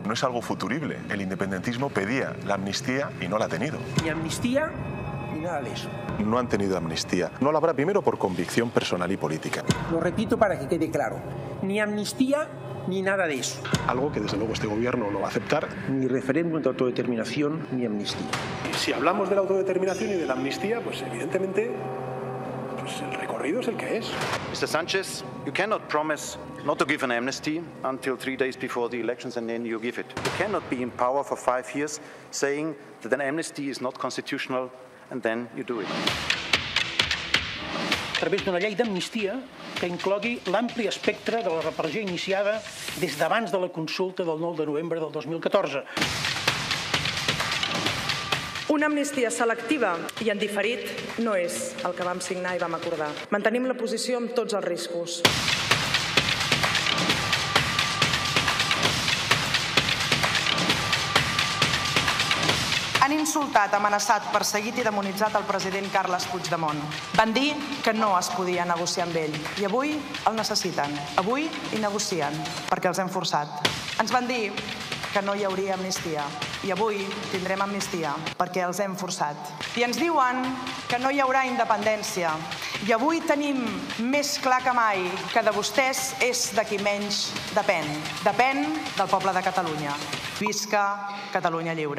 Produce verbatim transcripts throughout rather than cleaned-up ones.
no es algo futurible. El independentismo pedía la amnistía y no la ha tenido. Ni amnistía ni nada de eso. No han tenido amnistía. No la habrá primero por convicción personal y política. Lo repito para que quede claro. Ni amnistía ni nada de eso. Algo que desde luego este gobierno no va a aceptar. Ni referéndum de autodeterminación ni amnistía. Y si hablamos de la autodeterminación y de la amnistía, pues evidentemente pues el recorrido es el que es. mister Sanchez, you cannot promise not to give an amnesty until three days before the elections and then you give it. You cannot be in power for five years saying that an amnesty is not constitutional and then you do it. A través d'una llei d'amnistia que inclogui l'ampli espectre de la repressió iniciada des d'abans de la consulta del nou de novembre del dos mil catorze. Una amnistia selectiva i en diferit no és el que vam signar i vam acordar. Mantenim la posició amb tots els riscos. Han insultat, amenaçat, perseguit i demonitzat el president Carles Puigdemont. Van dir que no es podia negociar amb ell i avui el necessiten. Avui hi negocien perquè els hem forçat. Ens van dir que no hi hauria amnistia i avui tindrem amnistia perquè els hem forçat. I ens diuen que no hi haurà independència i avui tenim més clar que mai que de vostès és de qui menys depèn. Depèn del poble de Catalunya. Visca Catalunya lliure.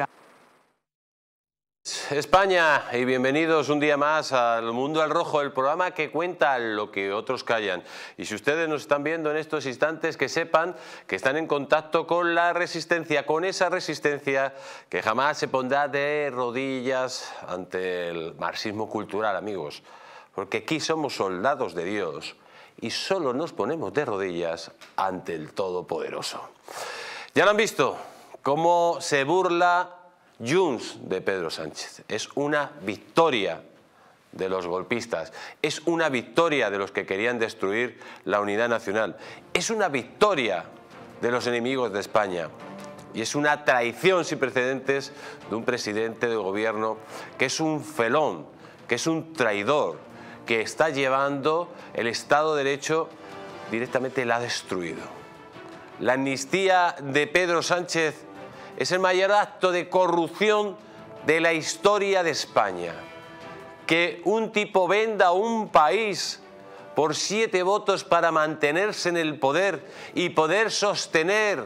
España, y bienvenidos un día más al Mundo al Rojo, el programa que cuenta lo que otros callan. Y si ustedes nos están viendo en estos instantes, que sepan que están en contacto con la resistencia, con esa resistencia que jamás se pondrá de rodillas ante el marxismo cultural, amigos. Porque aquí somos soldados de Dios y solo nos ponemos de rodillas ante el Todopoderoso. Ya lo han visto, cómo se burla Junts de Pedro Sánchez. Es una victoria de los golpistas, es una victoria de los que querían destruir la unidad nacional, es una victoria de los enemigos de España y es una traición sin precedentes de un presidente de gobierno que es un felón, que es un traidor, que está llevando el Estado de Derecho directamente, la ha destruido. La amnistía de Pedro Sánchez es el mayor acto de corrupción de la historia de España. Que un tipo venda un país por siete votos para mantenerse en el poder y poder sostener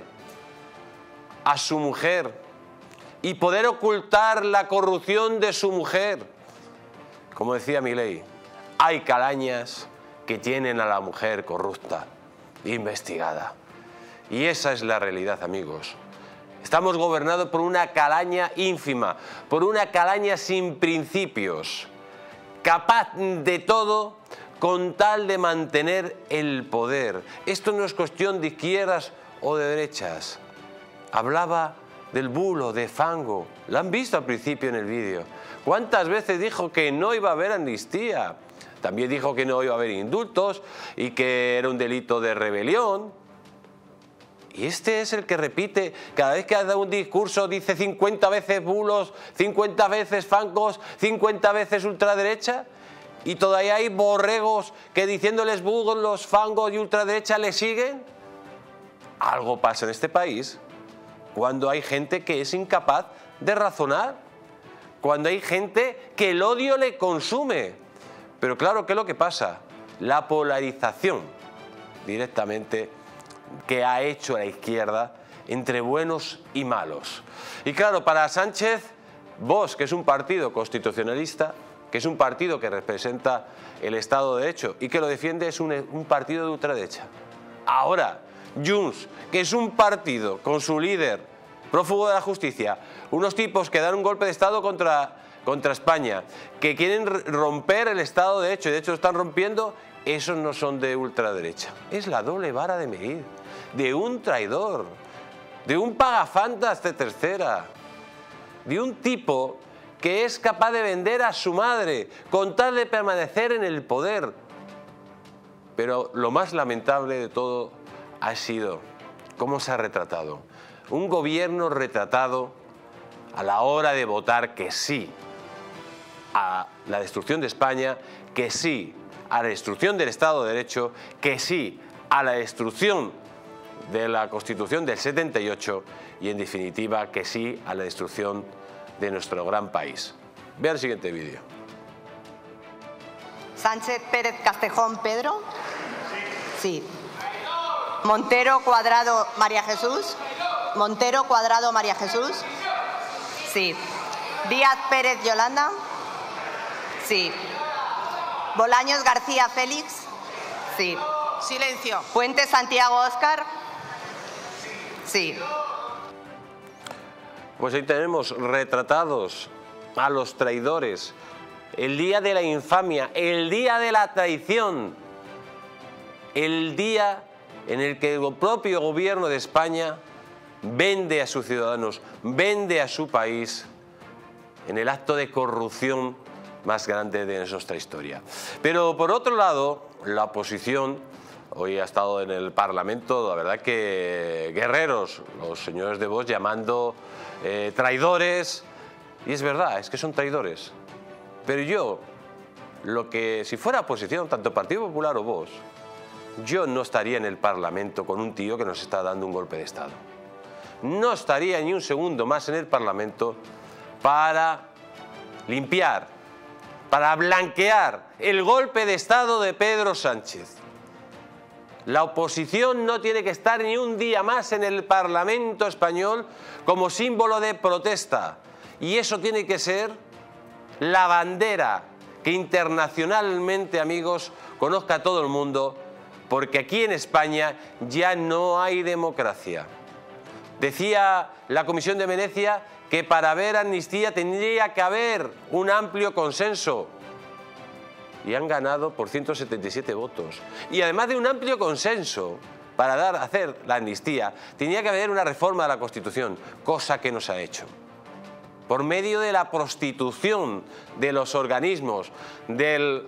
a su mujer y poder ocultar la corrupción de su mujer. Como decía Milei, hay calañas que tienen a la mujer corrupta, investigada. Y esa es la realidad, amigos. Estamos gobernados por una calaña ínfima, por una calaña sin principios, capaz de todo con tal de mantener el poder. Esto no es cuestión de izquierdas o de derechas. Hablaba del bulo, de Fango. Lo han visto al principio en el vídeo. ¿Cuántas veces dijo que no iba a haber amnistía? También dijo que no iba a haber indultos y que era un delito de rebelión. Y este es el que repite, cada vez que ha dado un discurso dice cincuenta veces bulos, cincuenta veces fangos, cincuenta veces ultraderecha. Y todavía hay borregos que diciéndoles bulos, fangos y ultraderecha le siguen. Algo pasa en este país cuando hay gente que es incapaz de razonar, cuando hay gente que el odio le consume. Pero claro, ¿qué es lo que pasa? La polarización directamente que ha hecho la izquierda entre buenos y malos. Y claro, para Sánchez, Vox, que es un partido constitucionalista, que es un partido que representa el Estado de Derecho y que lo defiende, es un, un partido de ultraderecha. Ahora, Junts, que es un partido con su líder, prófugo de la justicia, unos tipos que dan un golpe de Estado contra, contra España, que quieren romper el Estado de Derecho y de hecho lo están rompiendo, esos no son de ultraderecha. Es la doble vara de medir de un traidor, de un pagafantas de tercera, de un tipo que es capaz de vender a su madre con tal de permanecer en el poder. Pero lo más lamentable de todo ha sido cómo se ha retratado. Un gobierno retratado a la hora de votar que sí a la destrucción de España, que sí a la destrucción del Estado de Derecho, que sí a la destrucción de la Constitución del setenta y ocho y, en definitiva, que sí a la destrucción de nuestro gran país. Vean el siguiente vídeo. Sánchez Pérez Castejón Pedro. Sí. Montero Cuadrado María Jesús. Montero Cuadrado María Jesús. Sí. Díaz Pérez Yolanda. Sí. Bolaños García Félix. Sí. Silencio. Puente Santiago Óscar. Sí. Pues ahí tenemos retratados a los traidores. El día de la infamia, el día de la traición, el día en el que el propio gobierno de España vende a sus ciudadanos, vende a su país en el acto de corrupción más grande de nuestra historia. Pero por otro lado, la oposición hoy ha estado en el Parlamento, la verdad que guerreros, los señores de Vox llamando eh, traidores, y es verdad, es que son traidores. Pero yo, lo que si fuera oposición, tanto Partido Popular o Vox, yo no estaría en el Parlamento con un tío que nos está dando un golpe de Estado. No estaría ni un segundo más en el Parlamento para limpiar, para blanquear el golpe de Estado de Pedro Sánchez. La oposición no tiene que estar ni un día más en el Parlamento español como símbolo de protesta. Y eso tiene que ser la bandera que internacionalmente, amigos, conozca a todo el mundo, porque aquí en España ya no hay democracia. Decía la Comisión de Venecia que para haber amnistía tendría que haber un amplio consenso. Y han ganado por ciento setenta y siete votos. Y además de un amplio consenso para dar, hacer la amnistía, tenía que haber una reforma de la Constitución, cosa que no se ha hecho. Por medio de la prostitución de los organismos, del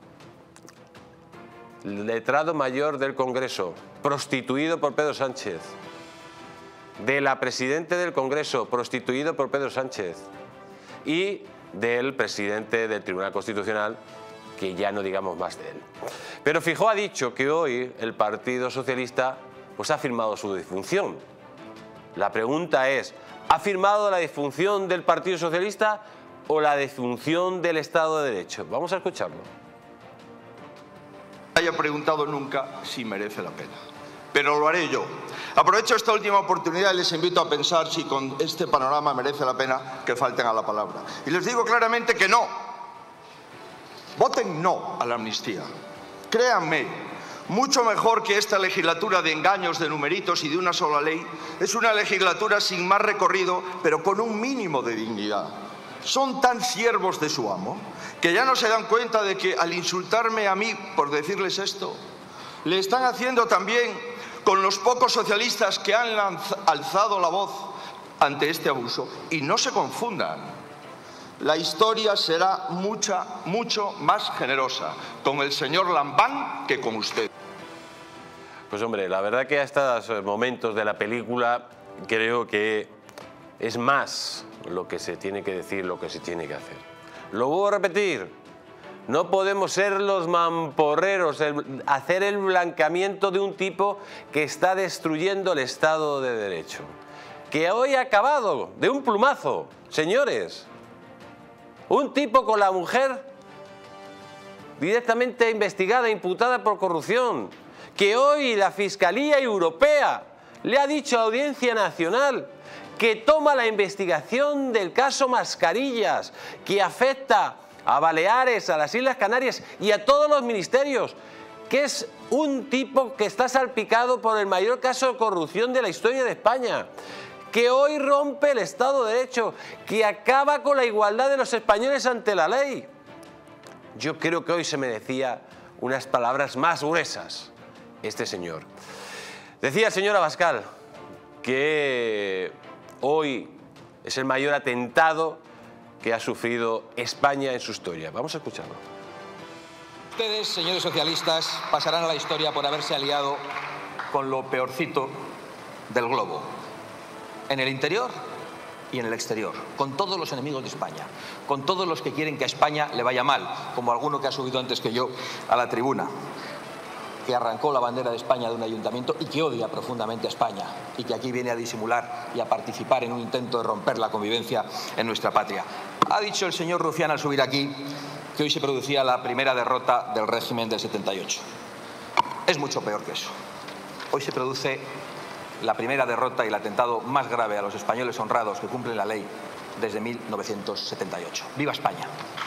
letrado mayor del Congreso, prostituido por Pedro Sánchez, de la presidenta del Congreso, prostituido por Pedro Sánchez, y del presidente del Tribunal Constitucional, que ya no digamos más de él. Pero Feijóo ha dicho que hoy el Partido Socialista pues, ha firmado su disfunción. La pregunta es, ¿ha firmado la disfunción del Partido Socialista o la disfunción del Estado de Derecho? Vamos a escucharlo. No haya preguntado nunca si merece la pena, pero lo haré yo. Aprovecho esta última oportunidad y les invito a pensar si con este panorama merece la pena que falten a la palabra. Y les digo claramente que no. Voten no a la amnistía. Créanme, mucho mejor que esta legislatura de engaños, de numeritos y de una sola ley, es una legislatura sin más recorrido, pero con un mínimo de dignidad. Son tan siervos de su amo que ya no se dan cuenta de que al insultarme a mí por decirles esto, le están haciendo también con los pocos socialistas que han alzado la voz ante este abuso. Y no se confundan, la historia será mucha, mucho más generosa con el señor Lambán que con usted. Pues hombre, la verdad que a estos momentos de la película creo que es más lo que se tiene que decir, lo que se tiene que hacer. Lo vuelvo a repetir, no podemos ser los mamporreros, el, hacer el blanqueamiento de un tipo que está destruyendo el Estado de Derecho, que hoy ha acabado de un plumazo, señores. Un tipo con la mujer directamente investigada, imputada por corrupción, que hoy la Fiscalía Europea le ha dicho a la Audiencia Nacional que toma la investigación del caso Mascarillas, que afecta a Baleares, a las Islas Canarias y a todos los ministerios, que es un tipo que está salpicado por el mayor caso de corrupción de la historia de España, que hoy rompe el Estado de Derecho, que acaba con la igualdad de los españoles ante la ley. Yo creo que hoy se merecía unas palabras más gruesas este señor. Decía el señor Abascal que hoy es el mayor atentado que ha sufrido España en su historia. Vamos a escucharlo. Ustedes, señores socialistas, pasarán a la historia por haberse aliado con lo peorcito del globo, en el interior y en el exterior, con todos los enemigos de España, con todos los que quieren que a España le vaya mal, como alguno que ha subido antes que yo a la tribuna. que arrancó la bandera de España de un ayuntamiento y que odia profundamente a España y que aquí viene a disimular y a participar en un intento de romper la convivencia en nuestra patria. Ha dicho el señor Rufián al subir aquí que hoy se producía la primera derrota del régimen del setenta y ocho. Es mucho peor que eso. Hoy se produce la primera derrota y el atentado más grave a los españoles honrados que cumplen la ley desde mil novecientos setenta y ocho. ¡Viva España!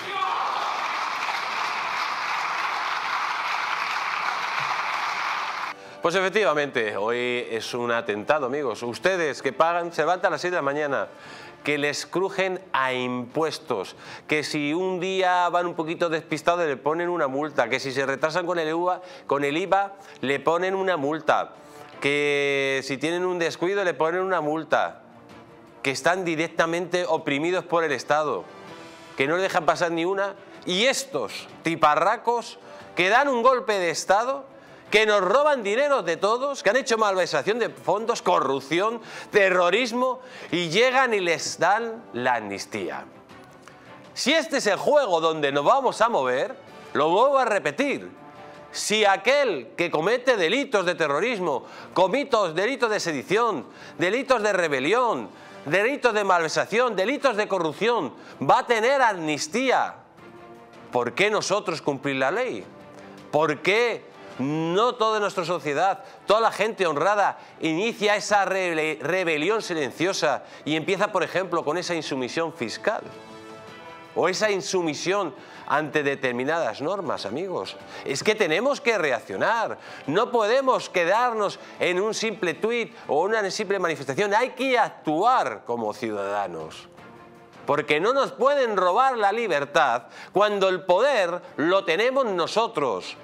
Pues efectivamente, hoy es un atentado, amigos. Ustedes que pagan, se levantan a las seis de la mañana, que les crujen a impuestos, que si un día van un poquito despistados le ponen una multa, que si se retrasan con el I V A, con el I V A le ponen una multa, que si tienen un descuido le ponen una multa, que están directamente oprimidos por el Estado, que no le dejan pasar ni una, y estos tiparracos que dan un golpe de Estado, que nos roban dinero de todos, que han hecho malversación de fondos, corrupción, terrorismo, y llegan y les dan la amnistía. Si este es el juego donde nos vamos a mover, lo vuelvo a repetir. Si aquel que comete delitos de terrorismo, comitos, delitos de sedición, delitos de rebelión, delitos de malversación, delitos de corrupción, va a tener amnistía, ¿por qué nosotros cumplir la ley? ¿Por qué no toda nuestra sociedad, toda la gente honrada inicia esa rebe- rebelión silenciosa y empieza, por ejemplo, con esa insumisión fiscal? O esa insumisión ante determinadas normas, amigos. Es que tenemos que reaccionar. No podemos quedarnos en un simple tuit o una simple manifestación. Hay que actuar como ciudadanos. Porque no nos pueden robar la libertad cuando el poder lo tenemos nosotros.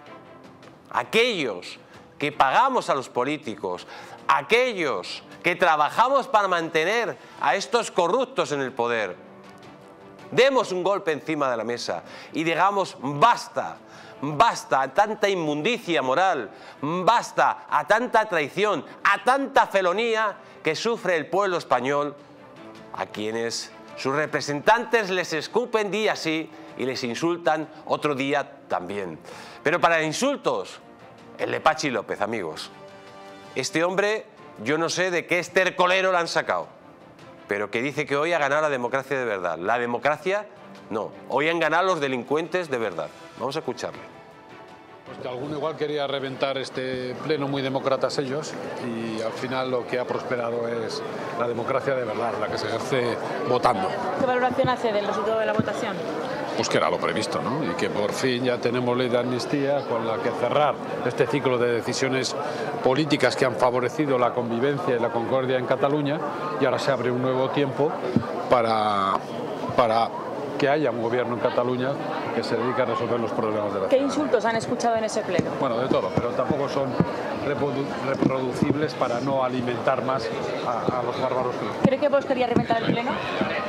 Aquellos que pagamos a los políticos, aquellos que trabajamos para mantener a estos corruptos en el poder, demos un golpe encima de la mesa y digamos basta, basta a tanta inmundicia moral, basta a tanta traición, a tanta felonía que sufre el pueblo español, a quienes sus representantes les escupen día sí y les insultan otro día también. Pero para insultos, el de Pachi López, amigos. Este hombre, yo no sé de qué estercolero lo han sacado, pero que dice que hoy ha ganado la democracia de verdad. La democracia, no. Hoy han ganado los delincuentes de verdad. Vamos a escucharle. Pues que alguno igual quería reventar este pleno muy demócratas ellos y al final lo que ha prosperado es la democracia de verdad, la que se ejerce votando. ¿Qué valoración hace del resultado de la votación? Pues que era lo previsto, ¿no? Y que por fin ya tenemos ley de amnistía con la que cerrar este ciclo de decisiones políticas que han favorecido la convivencia y la concordia en Cataluña, y ahora se abre un nuevo tiempo para, para que haya un gobierno en Cataluña que se dedique a resolver los problemas de la ¿Qué ciudad. insultos han escuchado en ese pleno? Bueno, de todo, pero tampoco son reprodu reproducibles para no alimentar más a, a los bárbaros. ¿Cree que vos quería reventar el pleno?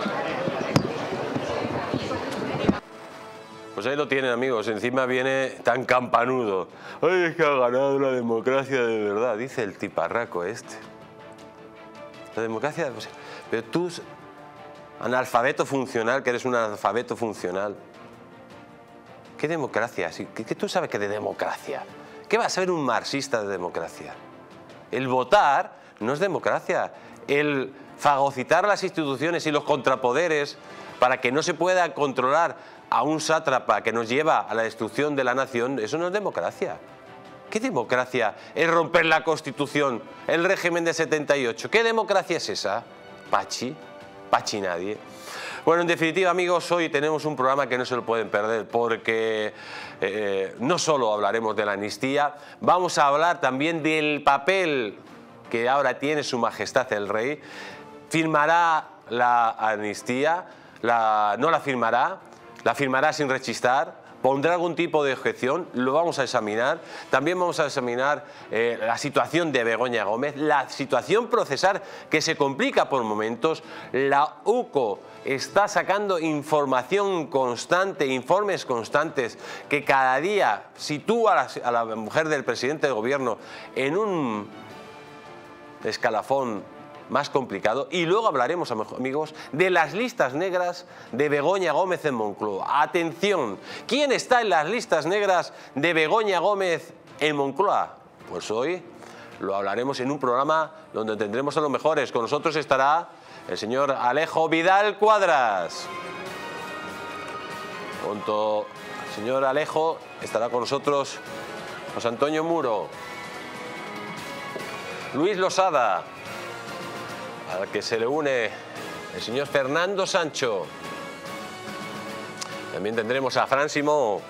Pues ahí lo tienen, amigos. Encima viene tan campanudo. ¡Ay, es que ha ganado la democracia de verdad! Dice el tiparraco este. La democracia... O sea, pero tú, analfabeto funcional, que eres un analfabeto funcional. ¿Qué democracia? ¿Qué, qué tú sabes que de democracia? ¿Qué va a saber un marxista de democracia? El votar no es democracia. El fagocitar las instituciones y los contrapoderes para que no se pueda controlar a un sátrapa que nos lleva a la destrucción de la nación, eso no es democracia. ¿Qué democracia es romper la Constitución, el régimen de setenta y ocho? ¿Qué democracia es esa? Pachi, Pachi nadie. Bueno, en definitiva, amigos, hoy tenemos un programa que no se lo pueden perder porque eh, no solo hablaremos de la amnistía, vamos a hablar también del papel que ahora tiene su majestad el rey. ¿Firmará la amnistía? La, ¿No la firmará? ¿La firmará sin rechistar? ¿Pondrá algún tipo de objeción? Lo vamos a examinar. También vamos a examinar eh, la situación de Begoña Gómez, la situación procesal que se complica por momentos. La U C O está sacando información constante, informes constantes, que cada día sitúa a la, a la mujer del presidente del gobierno en un escalafón más complicado. Y luego hablaremos, amigos, de las listas negras de Begoña Gómez en Moncloa. Atención, ¿quién está en las listas negras de Begoña Gómez en Moncloa? Pues hoy lo hablaremos en un programa donde tendremos a los mejores. Con nosotros estará el señor Alejo Vidal Cuadras. Junto al señor Alejo estará con nosotros José Antonio Muro, Luis Losada, al que se le une el señor Fernando Sancho. También tendremos a Fran Simó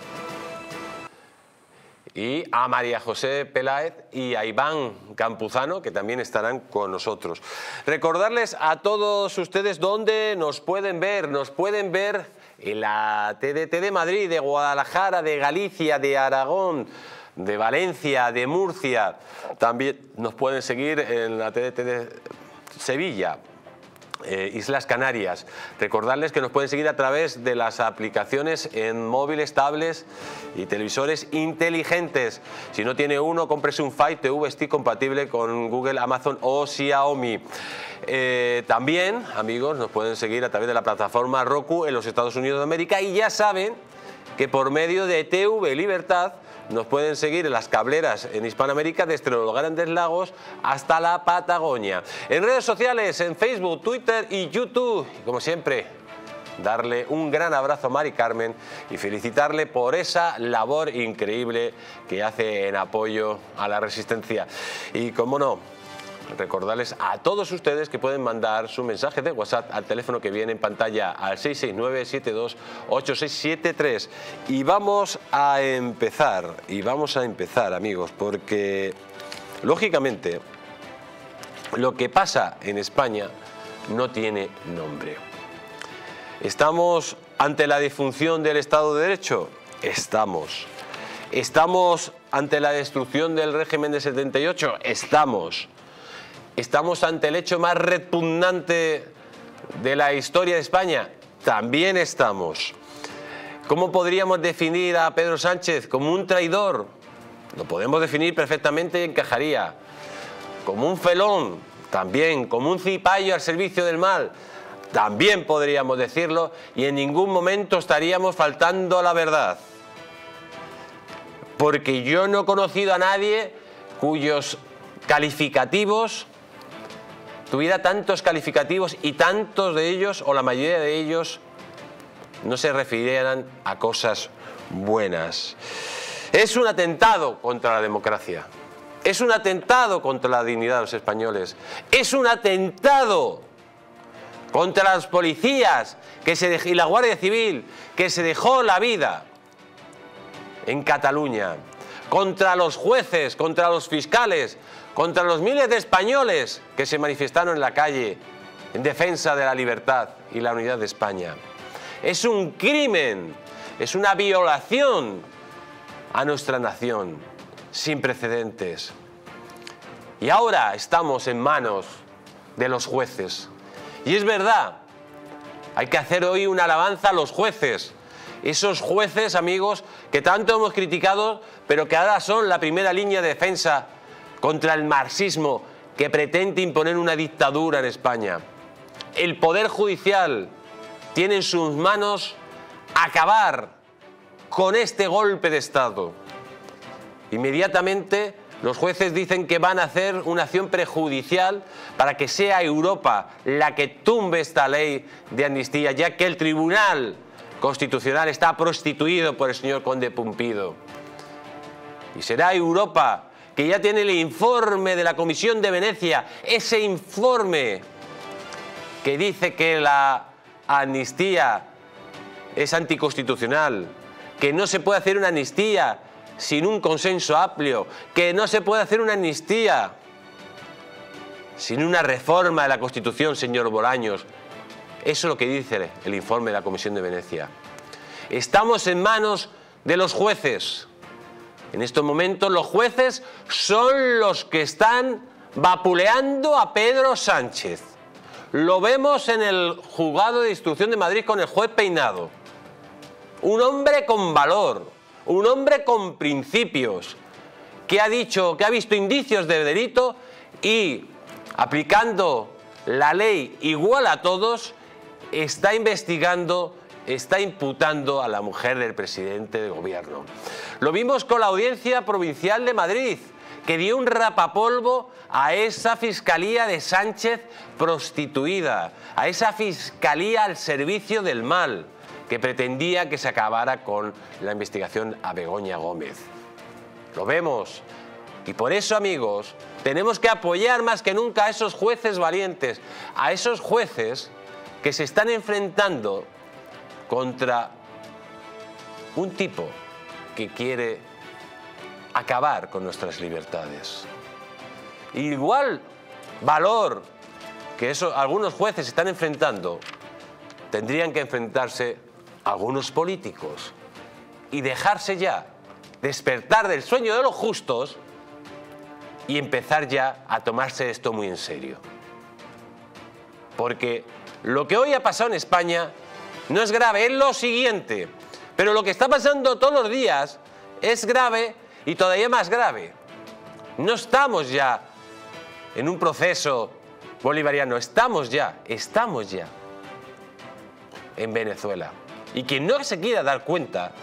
y a María José Peláez y a Iván Campuzano, que también estarán con nosotros. Recordarles a todos ustedes dónde nos pueden ver. Nos pueden ver en la T D T de Madrid, de Guadalajara, de Galicia, de Aragón, de Valencia, de Murcia. También nos pueden seguir en la T D T de Sevilla, Eh, Islas Canarias. Recordarles que nos pueden seguir a través de las aplicaciones en móviles, tablets y televisores inteligentes. Si no tiene uno, cómprese un Fire T V Stick compatible con Google, Amazon o Xiaomi. Eh, también, amigos, nos pueden seguir a través de la plataforma Roku en los Estados Unidos de América, y ya saben que por medio de T V Libertad nos pueden seguir en las cableras en Hispanoamérica, desde los Grandes Lagos hasta la Patagonia. En redes sociales, en Facebook, Twitter y YouTube. Y como siempre, darle un gran abrazo a Mari Carmen y felicitarle por esa labor increíble que hace en apoyo a la resistencia. Y como no, recordarles a todos ustedes que pueden mandar su mensaje de WhatsApp al teléfono que viene en pantalla, al seis seis nueve, siete dos ocho seis siete tres. Y vamos a empezar, y vamos a empezar, amigos, porque lógicamente lo que pasa en España no tiene nombre. ¿Estamos ante la disfunción del Estado de Derecho? Estamos. ¿Estamos ante la destrucción del régimen de setenta y ocho? Estamos. ¿Estamos ante el hecho más repugnante de la historia de España? También estamos. ¿Cómo podríamos definir a Pedro Sánchez? ¿Como un traidor? Lo podemos definir perfectamente y encajaría. ¿Como un felón? También. ¿Como un cipayo al servicio del mal? También podríamos decirlo, y en ningún momento estaríamos faltando a la verdad. Porque yo no he conocido a nadie cuyos calificativos tuviera tantos calificativos, y tantos de ellos, o la mayoría de ellos, no se refirieran a cosas buenas. Es un atentado contra la democracia. Es un atentado contra la dignidad de los españoles. Es un atentado contra los policías que se dej- y la Guardia Civil, que se dejó la vida en Cataluña. Contra los jueces, contra los fiscales, contra los miles de españoles que se manifestaron en la calle en defensa de la libertad y la unidad de España. Es un crimen, es una violación a nuestra nación, sin precedentes. Y ahora estamos en manos de los jueces. Y es verdad, hay que hacer hoy una alabanza a los jueces. Esos jueces, amigos, que tanto hemos criticado, pero que ahora son la primera línea de defensa contra el marxismo que pretende imponer una dictadura en España. El Poder Judicial tiene en sus manos acabar con este golpe de Estado. Inmediatamente los jueces dicen que van a hacer una acción prejudicial para que sea Europa la que tumbe esta ley de amnistía, ya que el Tribunal Constitucional está prostituido por el señor Conde Pumpido. Y será Europa, que ya tiene el informe de la Comisión de Venecia, ese informe que dice que la amnistía es anticonstitucional, que no se puede hacer una amnistía sin un consenso amplio, que no se puede hacer una amnistía sin una reforma de la Constitución, señor Bolaños. Eso es lo que dice el informe de la Comisión de Venecia. Estamos en manos de los jueces. En estos momentos los jueces son los que están vapuleando a Pedro Sánchez. Lo vemos en el juzgado de instrucción de Madrid con el juez Peinado. Un hombre con valor, un hombre con principios, que ha dicho, que ha visto indicios de delito y, aplicando la ley igual a todos, está investigando está imputando a la mujer del presidente del gobierno. Lo vimos con la Audiencia Provincial de Madrid, que dio un rapapolvo a esa Fiscalía de Sánchez prostituida, a esa Fiscalía al servicio del mal, que pretendía que se acabara con la investigación a Begoña Gómez. Lo vemos. Y por eso, amigos, tenemos que apoyar más que nunca a esos jueces valientes, a esos jueces que se están enfrentando contra un tipo que quiere acabar con nuestras libertades. Igual valor que eso, algunos jueces están enfrentando, tendrían que enfrentarse algunos políticos y dejarse ya despertar del sueño de los justos y empezar ya a tomarse esto muy en serio. Porque lo que hoy ha pasado en España no es grave, es lo siguiente. Pero lo que está pasando todos los días es grave y todavía más grave. No estamos ya en un proceso bolivariano, estamos ya, estamos ya en Venezuela. Y quien no se quiera dar cuenta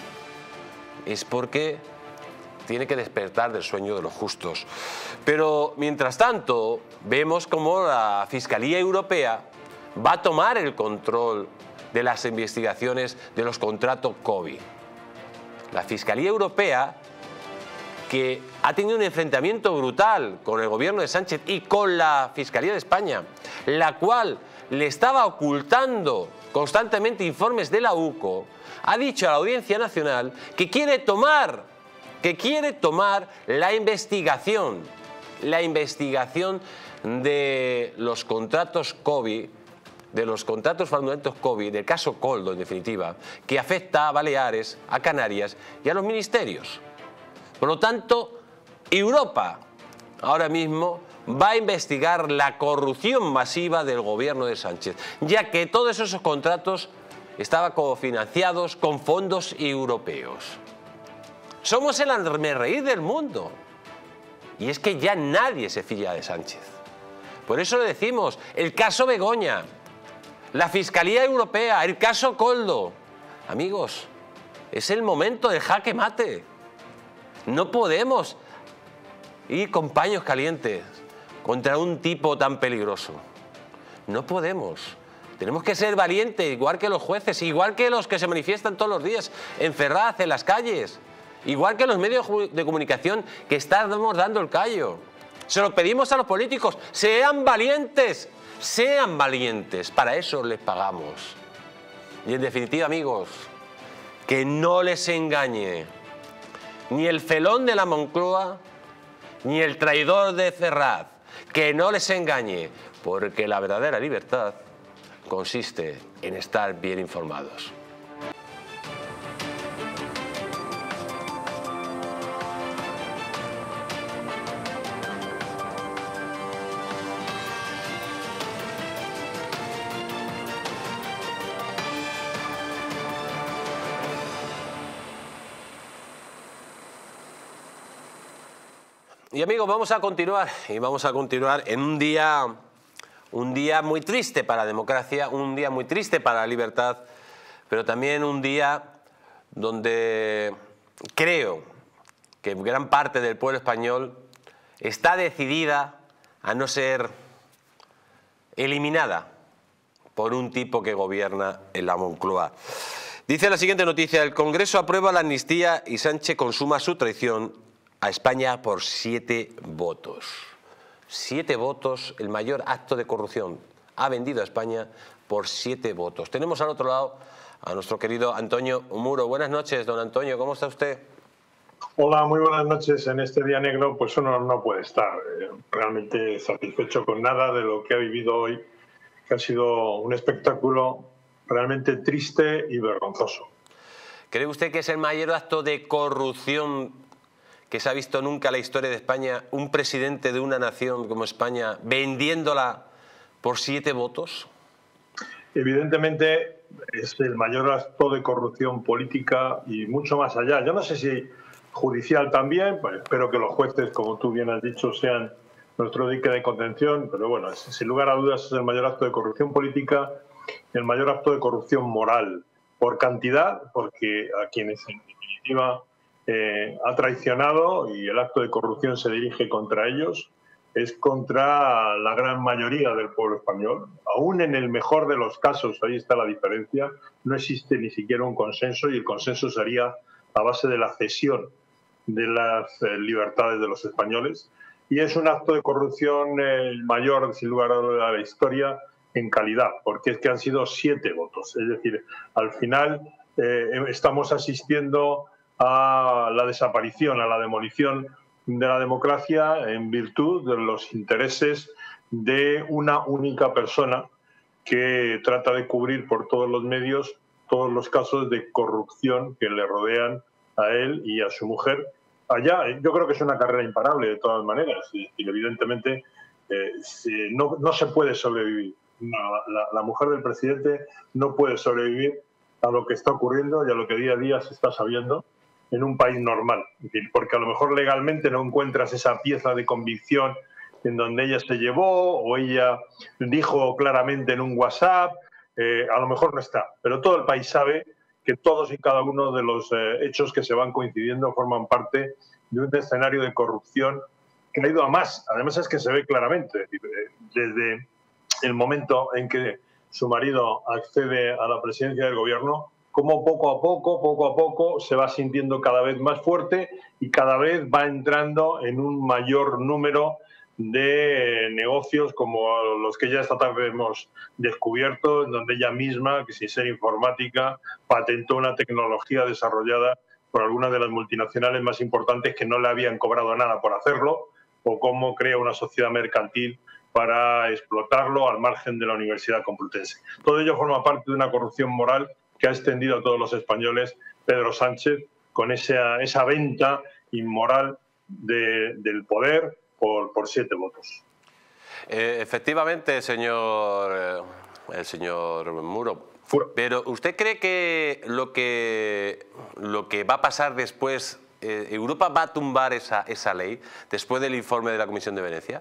es porque tiene que despertar del sueño de los justos. Pero mientras tanto vemos cómo la Fiscalía Europea va a tomar el control de las investigaciones de los contratos COVID. La Fiscalía Europea, que ha tenido un enfrentamiento brutal con el gobierno de Sánchez y con la Fiscalía de España, la cual le estaba ocultando constantemente informes de la U C O, ha dicho a la Audiencia Nacional que quiere tomar, que quiere tomar la investigación, la investigación de los contratos COVID, de los contratos fraudulentos COVID, del caso Koldo en definitiva, que afecta a Baleares, a Canarias y a los ministerios. Por lo tanto, Europa ahora mismo va a investigar la corrupción masiva del gobierno de Sánchez, ya que todos esos contratos estaban cofinanciados con fondos europeos. Somos el hazmerreír del mundo. Y es que ya nadie se fía de Sánchez. Por eso le decimos, el caso Begoña, la Fiscalía Europea, el caso Koldo. Amigos, es el momento del jaque mate. No podemos ir con paños calientes contra un tipo tan peligroso. No podemos. Tenemos que ser valientes, igual que los jueces, igual que los que se manifiestan todos los días en Ferraz, en las calles, igual que los medios de comunicación que estamos dando el callo. Se lo pedimos a los políticos, sean valientes, sean valientes, para eso les pagamos. Y en definitiva, amigos, que no les engañe ni el felón de la Moncloa, ni el traidor de Ferraz, que no les engañe, porque la verdadera libertad consiste en estar bien informados. Y amigos, vamos a continuar, y vamos a continuar en un día, un día muy triste para la democracia, un día muy triste para la libertad, pero también un día donde creo que gran parte del pueblo español está decidida a no ser eliminada por un tipo que gobierna en la Moncloa. Dice la siguiente noticia: el Congreso aprueba la amnistía y Sánchez consuma su traición a España por siete votos. Siete votos, el mayor acto de corrupción. Ha vendido a España por siete votos. Tenemos al otro lado a nuestro querido Antonio Muro. Buenas noches, don Antonio, ¿cómo está usted? Hola, muy buenas noches. En este día negro, pues uno no puede estar eh, realmente satisfecho con nada de lo que ha vivido hoy, que ha sido un espectáculo realmente triste y vergonzoso. ¿Cree usted que es el mayor acto de corrupción que se ha visto nunca en la historia de España, un presidente de una nación como España vendiéndola por siete votos? Evidentemente es el mayor acto de corrupción política y mucho más allá. Yo no sé si judicial también, pues espero que los jueces, como tú bien has dicho, sean nuestro dique de contención, pero bueno, sin lugar a dudas es el mayor acto de corrupción política y el mayor acto de corrupción moral por cantidad, porque a quienes en definitiva eh, ha traicionado y el acto de corrupción se dirige contra ellos, es contra la gran mayoría del pueblo español. Aún en el mejor de los casos, ahí está la diferencia, no existe ni siquiera un consenso, y el consenso sería a base de la cesión de las eh, libertades de los españoles. Y es un acto de corrupción eh, el mayor, sin lugar a dudas, de la historia en calidad, porque es que han sido siete votos. Es decir, al final eh, estamos asistiendo a la desaparición, a la demolición de la democracia en virtud de los intereses de una única persona que trata de cubrir por todos los medios todos los casos de corrupción que le rodean a él y a su mujer. Allá, yo creo que es una carrera imparable de todas maneras, y evidentemente eh, si no, no se puede sobrevivir. No, la, la mujer del presidente no puede sobrevivir a lo que está ocurriendo y a lo que día a día se está sabiendo en un país normal, porque a lo mejor legalmente no encuentras esa pieza de convicción en donde ella se llevó o ella dijo claramente en un WhatsApp, eh, a lo mejor no está, pero todo el país sabe que todos y cada uno de los eh, hechos que se van coincidiendo forman parte de un escenario de corrupción que ha ido a más. Además es que se ve claramente, es decir, eh, desde el momento en que su marido accede a la presidencia del gobierno, como poco a poco, poco a poco, se va sintiendo cada vez más fuerte y cada vez va entrando en un mayor número de negocios como los que ya esta tarde hemos descubierto, en donde ella misma, que sin ser informática, patentó una tecnología desarrollada por algunas de las multinacionales más importantes que no le habían cobrado nada por hacerlo, o cómo crea una sociedad mercantil para explotarlo al margen de la Universidad Complutense. Todo ello forma parte de una corrupción moral que ha extendido a todos los españoles Pedro Sánchez con esa, esa venta inmoral de, del poder por, por siete votos. Eh, efectivamente, señor, eh, el señor Muro, pero ¿usted cree que lo que, lo que va a pasar después, eh, Europa va a tumbar esa, esa ley después del informe de la Comisión de Venecia?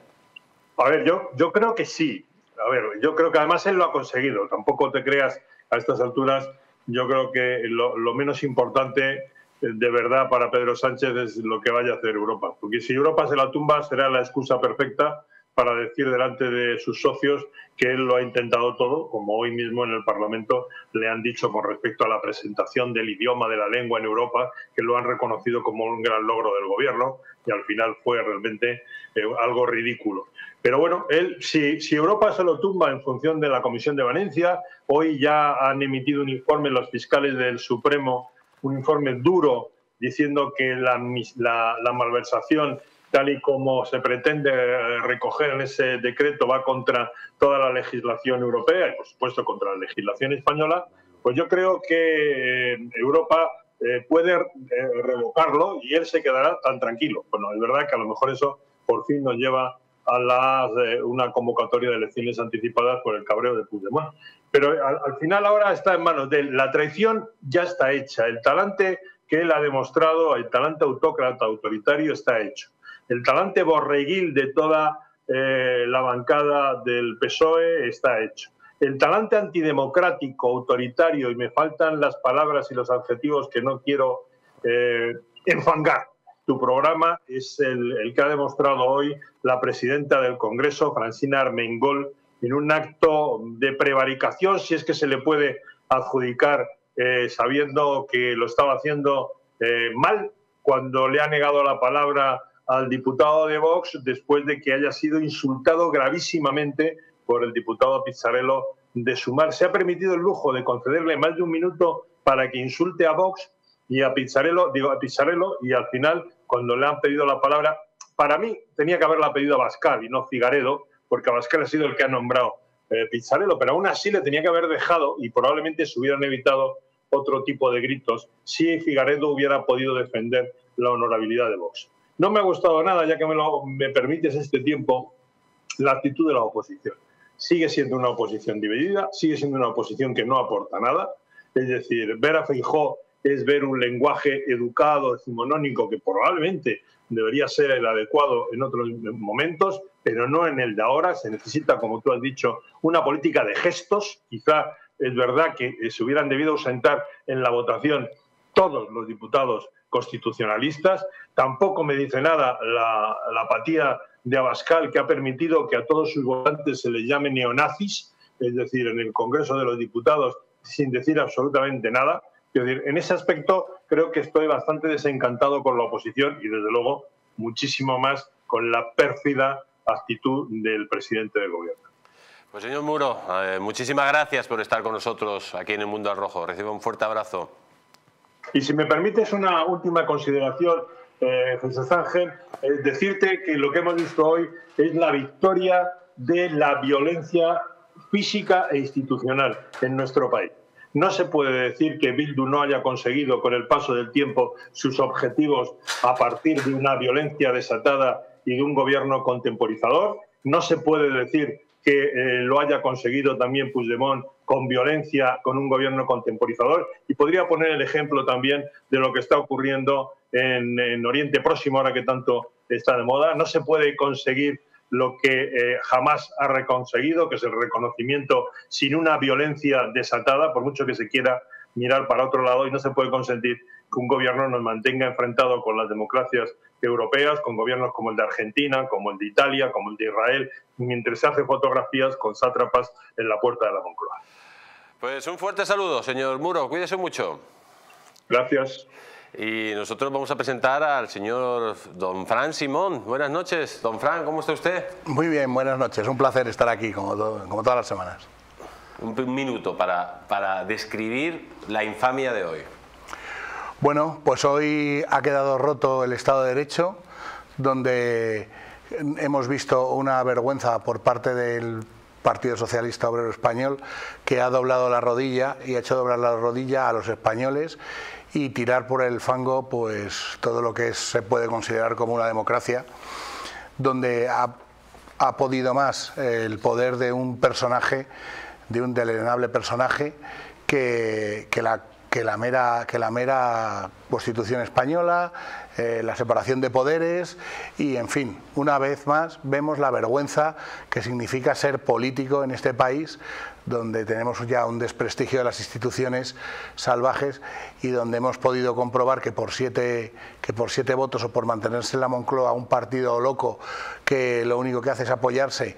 A ver, yo, yo creo que sí. A ver, yo creo que además él lo ha conseguido. Tampoco te creas a estas alturas. Yo creo que lo, lo menos importante de verdad para Pedro Sánchez es lo que vaya a hacer Europa. Porque si Europa se la tumba será la excusa perfecta para decir delante de sus socios que él lo ha intentado todo, como hoy mismo en el Parlamento le han dicho con respecto a la presentación del idioma, de la lengua en Europa, que lo han reconocido como un gran logro del gobierno y al final fue realmente eh, algo ridículo. Pero bueno, él, si, si Europa se lo tumba en función de la Comisión de Venecia, hoy ya han emitido un informe los fiscales del Supremo, un informe duro diciendo que la, la, la malversación, tal y como se pretende recoger en ese decreto, va contra toda la legislación europea y, por supuesto, contra la legislación española, pues yo creo que Europa eh, puede eh, revocarlo y él se quedará tan tranquilo. Bueno, es verdad que a lo mejor eso por fin nos lleva a las, eh, una convocatoria de elecciones anticipadas por el cabreo de Puigdemont. Pero al, al final ahora está en manos de él. La traición ya está hecha. El talante que él ha demostrado, el talante autócrata, autoritario, está hecho. El talante borreguil de toda eh, la bancada del P S O E está hecho. El talante antidemocrático, autoritario, y me faltan las palabras y los adjetivos que no quiero eh, enfangar. Tu programa es el, el que ha demostrado hoy la presidenta del Congreso, Francina Armengol, en un acto de prevaricación, si es que se le puede adjudicar, eh, sabiendo que lo estaba haciendo eh, mal, cuando le ha negado la palabra al diputado de Vox, después de que haya sido insultado gravísimamente por el diputado Pizzarello de Sumar. Se ha permitido el lujo de concederle más de un minuto para que insulte a Vox y a Pizzarello, digo, a Pizzarello, y al final, cuando le han pedido la palabra, para mí tenía que haberla pedido a Abascal y no Figaredo, porque Abascal ha sido el que ha nombrado eh, Pizzarello, pero aún así le tenía que haber dejado y probablemente se hubieran evitado otro tipo de gritos si Figaredo hubiera podido defender la honorabilidad de Vox. No me ha gustado nada, ya que me, lo, me permites este tiempo, la actitud de la oposición. Sigue siendo una oposición dividida, sigue siendo una oposición que no aporta nada, es decir, ver a Feijóo es ver un lenguaje educado, decimonónico, que probablemente debería ser el adecuado en otros momentos, pero no en el de ahora. Se necesita, como tú has dicho, una política de gestos. Quizá es verdad que se hubieran debido ausentar en la votación todos los diputados constitucionalistas. Tampoco me dice nada la, la apatía de Abascal, que ha permitido que a todos sus votantes se les llame neonazis, es decir, en el Congreso de los Diputados, sin decir absolutamente nada. Es decir, en ese aspecto creo que estoy bastante desencantado con la oposición y, desde luego, muchísimo más con la pérfida actitud del presidente del Gobierno. Pues, señor Muro, eh, muchísimas gracias por estar con nosotros aquí en El Mundo al Rojo. Reciba un fuerte abrazo. Y si me permites una última consideración, eh, Jesús Ángel, eh, decirte que lo que hemos visto hoy es la victoria de la violencia física e institucional en nuestro país. No se puede decir que Bildu no haya conseguido con el paso del tiempo sus objetivos a partir de una violencia desatada y de un gobierno contemporizador. No se puede decir que eh, lo haya conseguido también Puigdemont con violencia, con un gobierno contemporizador. Y podría poner el ejemplo también de lo que está ocurriendo en, en Oriente Próximo, ahora que tanto está de moda. No se puede conseguir lo que eh, jamás ha conseguido, que es el reconocimiento sin una violencia desatada, por mucho que se quiera mirar para otro lado, y no se puede consentir que un gobierno nos mantenga enfrentado con las democracias europeas, con gobiernos como el de Argentina, como el de Italia, como el de Israel, mientras se hace fotografías con sátrapas en la puerta de la Moncloa. Pues un fuerte saludo, señor Muro, cuídese mucho. Gracias. Y nosotros vamos a presentar al señor don Fran Simón. Buenas noches, don Fran, ¿cómo está usted? Muy bien, buenas noches, un placer estar aquí como, todo, como todas las semanas. Un minuto para, para describir la infamia de hoy. Bueno, pues hoy ha quedado roto el Estado de Derecho, donde hemos visto una vergüenza por parte del Partido Socialista Obrero Español, que ha doblado la rodilla y ha hecho doblar la rodilla a los españoles y tirar por el fango pues todo lo que es, se puede considerar como una democracia, donde ha, ha podido más el poder de un personaje, de un deleznable personaje, que, que la que la mera, que la mera Constitución española, eh, la separación de poderes y, en fin, una vez más vemos la vergüenza que significa ser político en este país, donde tenemos ya un desprestigio de las instituciones salvajes y donde hemos podido comprobar que por siete, que por siete votos o por mantenerse en la Moncloa un partido loco que lo único que hace es apoyarse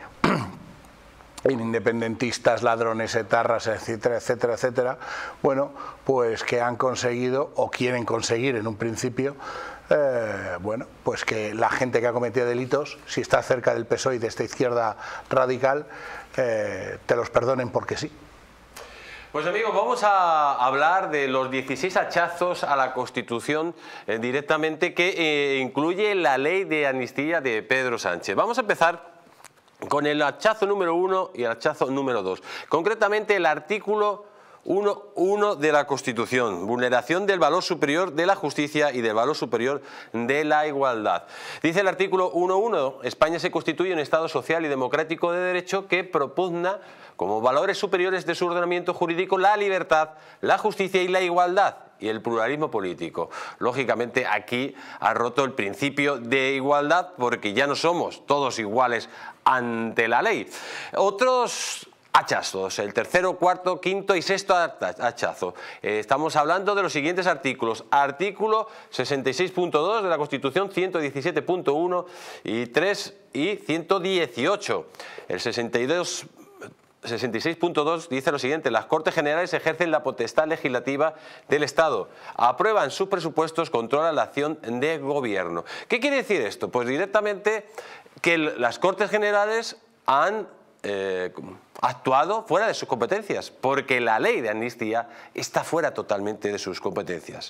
en independentistas, ladrones, etarras, etcétera, etcétera, etcétera, bueno, pues que han conseguido o quieren conseguir en un principio, eh, bueno, pues que la gente que ha cometido delitos, si está cerca del P S O E y de esta izquierda radical, eh, te los perdonen porque sí. Pues amigos, vamos a hablar de los dieciséis hachazos a la Constitución eh, directamente que eh, incluye la ley de amnistía de Pedro Sánchez. Vamos a empezar con el hachazo número uno y el hachazo número dos. Concretamente el artículo uno punto uno de la Constitución, vulneración del valor superior de la justicia y del valor superior de la igualdad. Dice el artículo uno punto uno, España se constituye un Estado social y democrático de derecho que propugna como valores superiores de su ordenamiento jurídico la libertad, la justicia y la igualdad y el pluralismo político. Lógicamente aquí ha roto el principio de igualdad porque ya no somos todos iguales ante la ley. Otros hachazos, el tercero, cuarto, quinto y sexto hachazo. Eh, estamos hablando de los siguientes artículos. Artículo sesenta y seis punto dos de la Constitución, ciento diecisiete punto uno y tres y ciento dieciocho. El sesenta y dos sesenta y seis punto dos dice lo siguiente: las Cortes Generales ejercen la potestad legislativa del Estado, aprueban sus presupuestos, controlan la acción de gobierno. ¿Qué quiere decir esto? Pues directamente que las Cortes Generales han eh, actuado fuera de sus competencias, porque la ley de amnistía está fuera totalmente de sus competencias.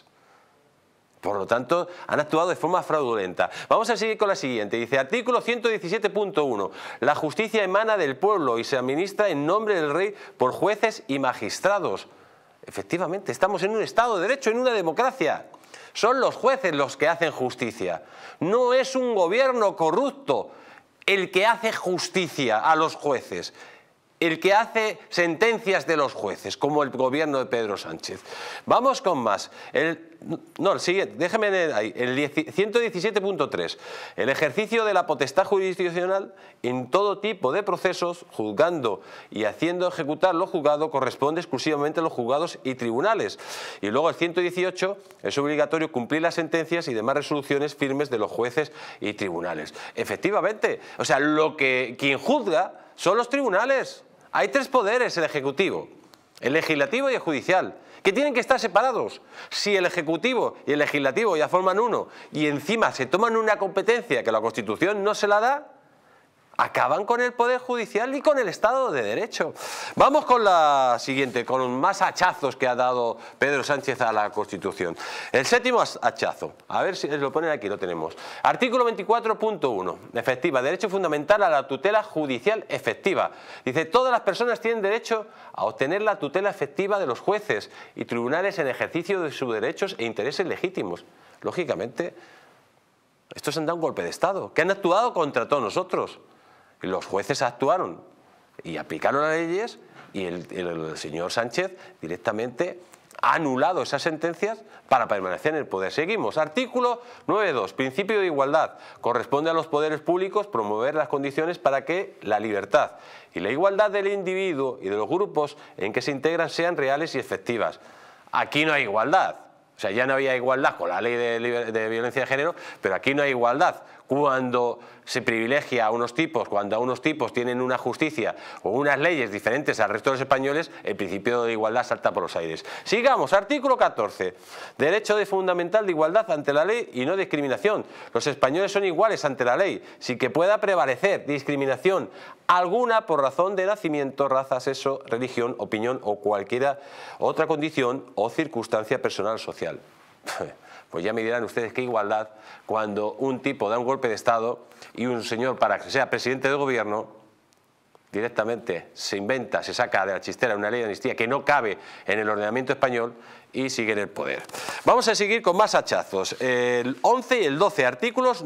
Por lo tanto, han actuado de forma fraudulenta. Vamos a seguir con la siguiente. Dice, artículo ciento diecisiete punto uno. La justicia emana del pueblo y se administra en nombre del rey por jueces y magistrados. Efectivamente, estamos en un Estado de Derecho, en una democracia. Son los jueces los que hacen justicia. No es un gobierno corrupto el que hace justicia a los jueces. el que hace sentencias de los jueces, como el gobierno de Pedro Sánchez. Vamos con más. El, no, el siguiente, déjeme ahí, el ciento diecisiete punto tres. El ejercicio de la potestad jurisdiccional en todo tipo de procesos, juzgando y haciendo ejecutar lo juzgado, corresponde exclusivamente a los juzgados y tribunales. Y luego el ciento dieciocho, es obligatorio cumplir las sentencias y demás resoluciones firmes de los jueces y tribunales. Efectivamente, o sea, lo que quien juzga son los tribunales. Hay tres poderes, el ejecutivo, el legislativo y el judicial, que tienen que estar separados. Si el ejecutivo y el legislativo ya forman uno y encima se toman una competencia que la Constitución no se la da, acaban con el Poder Judicial y con el Estado de Derecho. Vamos con la siguiente, con más hachazos que ha dado Pedro Sánchez a la Constitución. El séptimo hachazo, a ver si lo ponen aquí, lo tenemos. Artículo veinticuatro punto uno, efectiva, derecho fundamental a la tutela judicial efectiva. Dice, todas las personas tienen derecho a obtener la tutela efectiva de los jueces y tribunales en ejercicio de sus derechos e intereses legítimos. Lógicamente, estos han dado un golpe de Estado, que han actuado contra todos nosotros. Los jueces actuaron y aplicaron las leyes y el, el, el señor Sánchez directamente ha anulado esas sentencias para permanecer en el poder. Seguimos. Artículo nueve punto dos. Principio de igualdad. Corresponde a los poderes públicos promover las condiciones para que la libertad y la igualdad del individuo y de los grupos en que se integran sean reales y efectivas. Aquí no hay igualdad. O sea, ya no había igualdad con la ley de, de violencia de género, pero aquí no hay igualdad. Cuando se privilegia a unos tipos, cuando a unos tipos tienen una justicia o unas leyes diferentes al resto de los españoles, el principio de igualdad salta por los aires. Sigamos, artículo catorce. Derecho de fundamental de igualdad ante la ley y no discriminación. Los españoles son iguales ante la ley, sin que pueda prevalecer discriminación alguna por razón de nacimiento, raza, sexo, religión, opinión o cualquier otra condición o circunstancia personal o social. Pues ya me dirán ustedes qué igualdad cuando un tipo da un golpe de Estado y un señor, para que sea presidente del gobierno, directamente se inventa, se saca de la chistera una ley de amnistía que no cabe en el ordenamiento español y sigue en el poder. Vamos a seguir con más hachazos. El once y el doce, artículos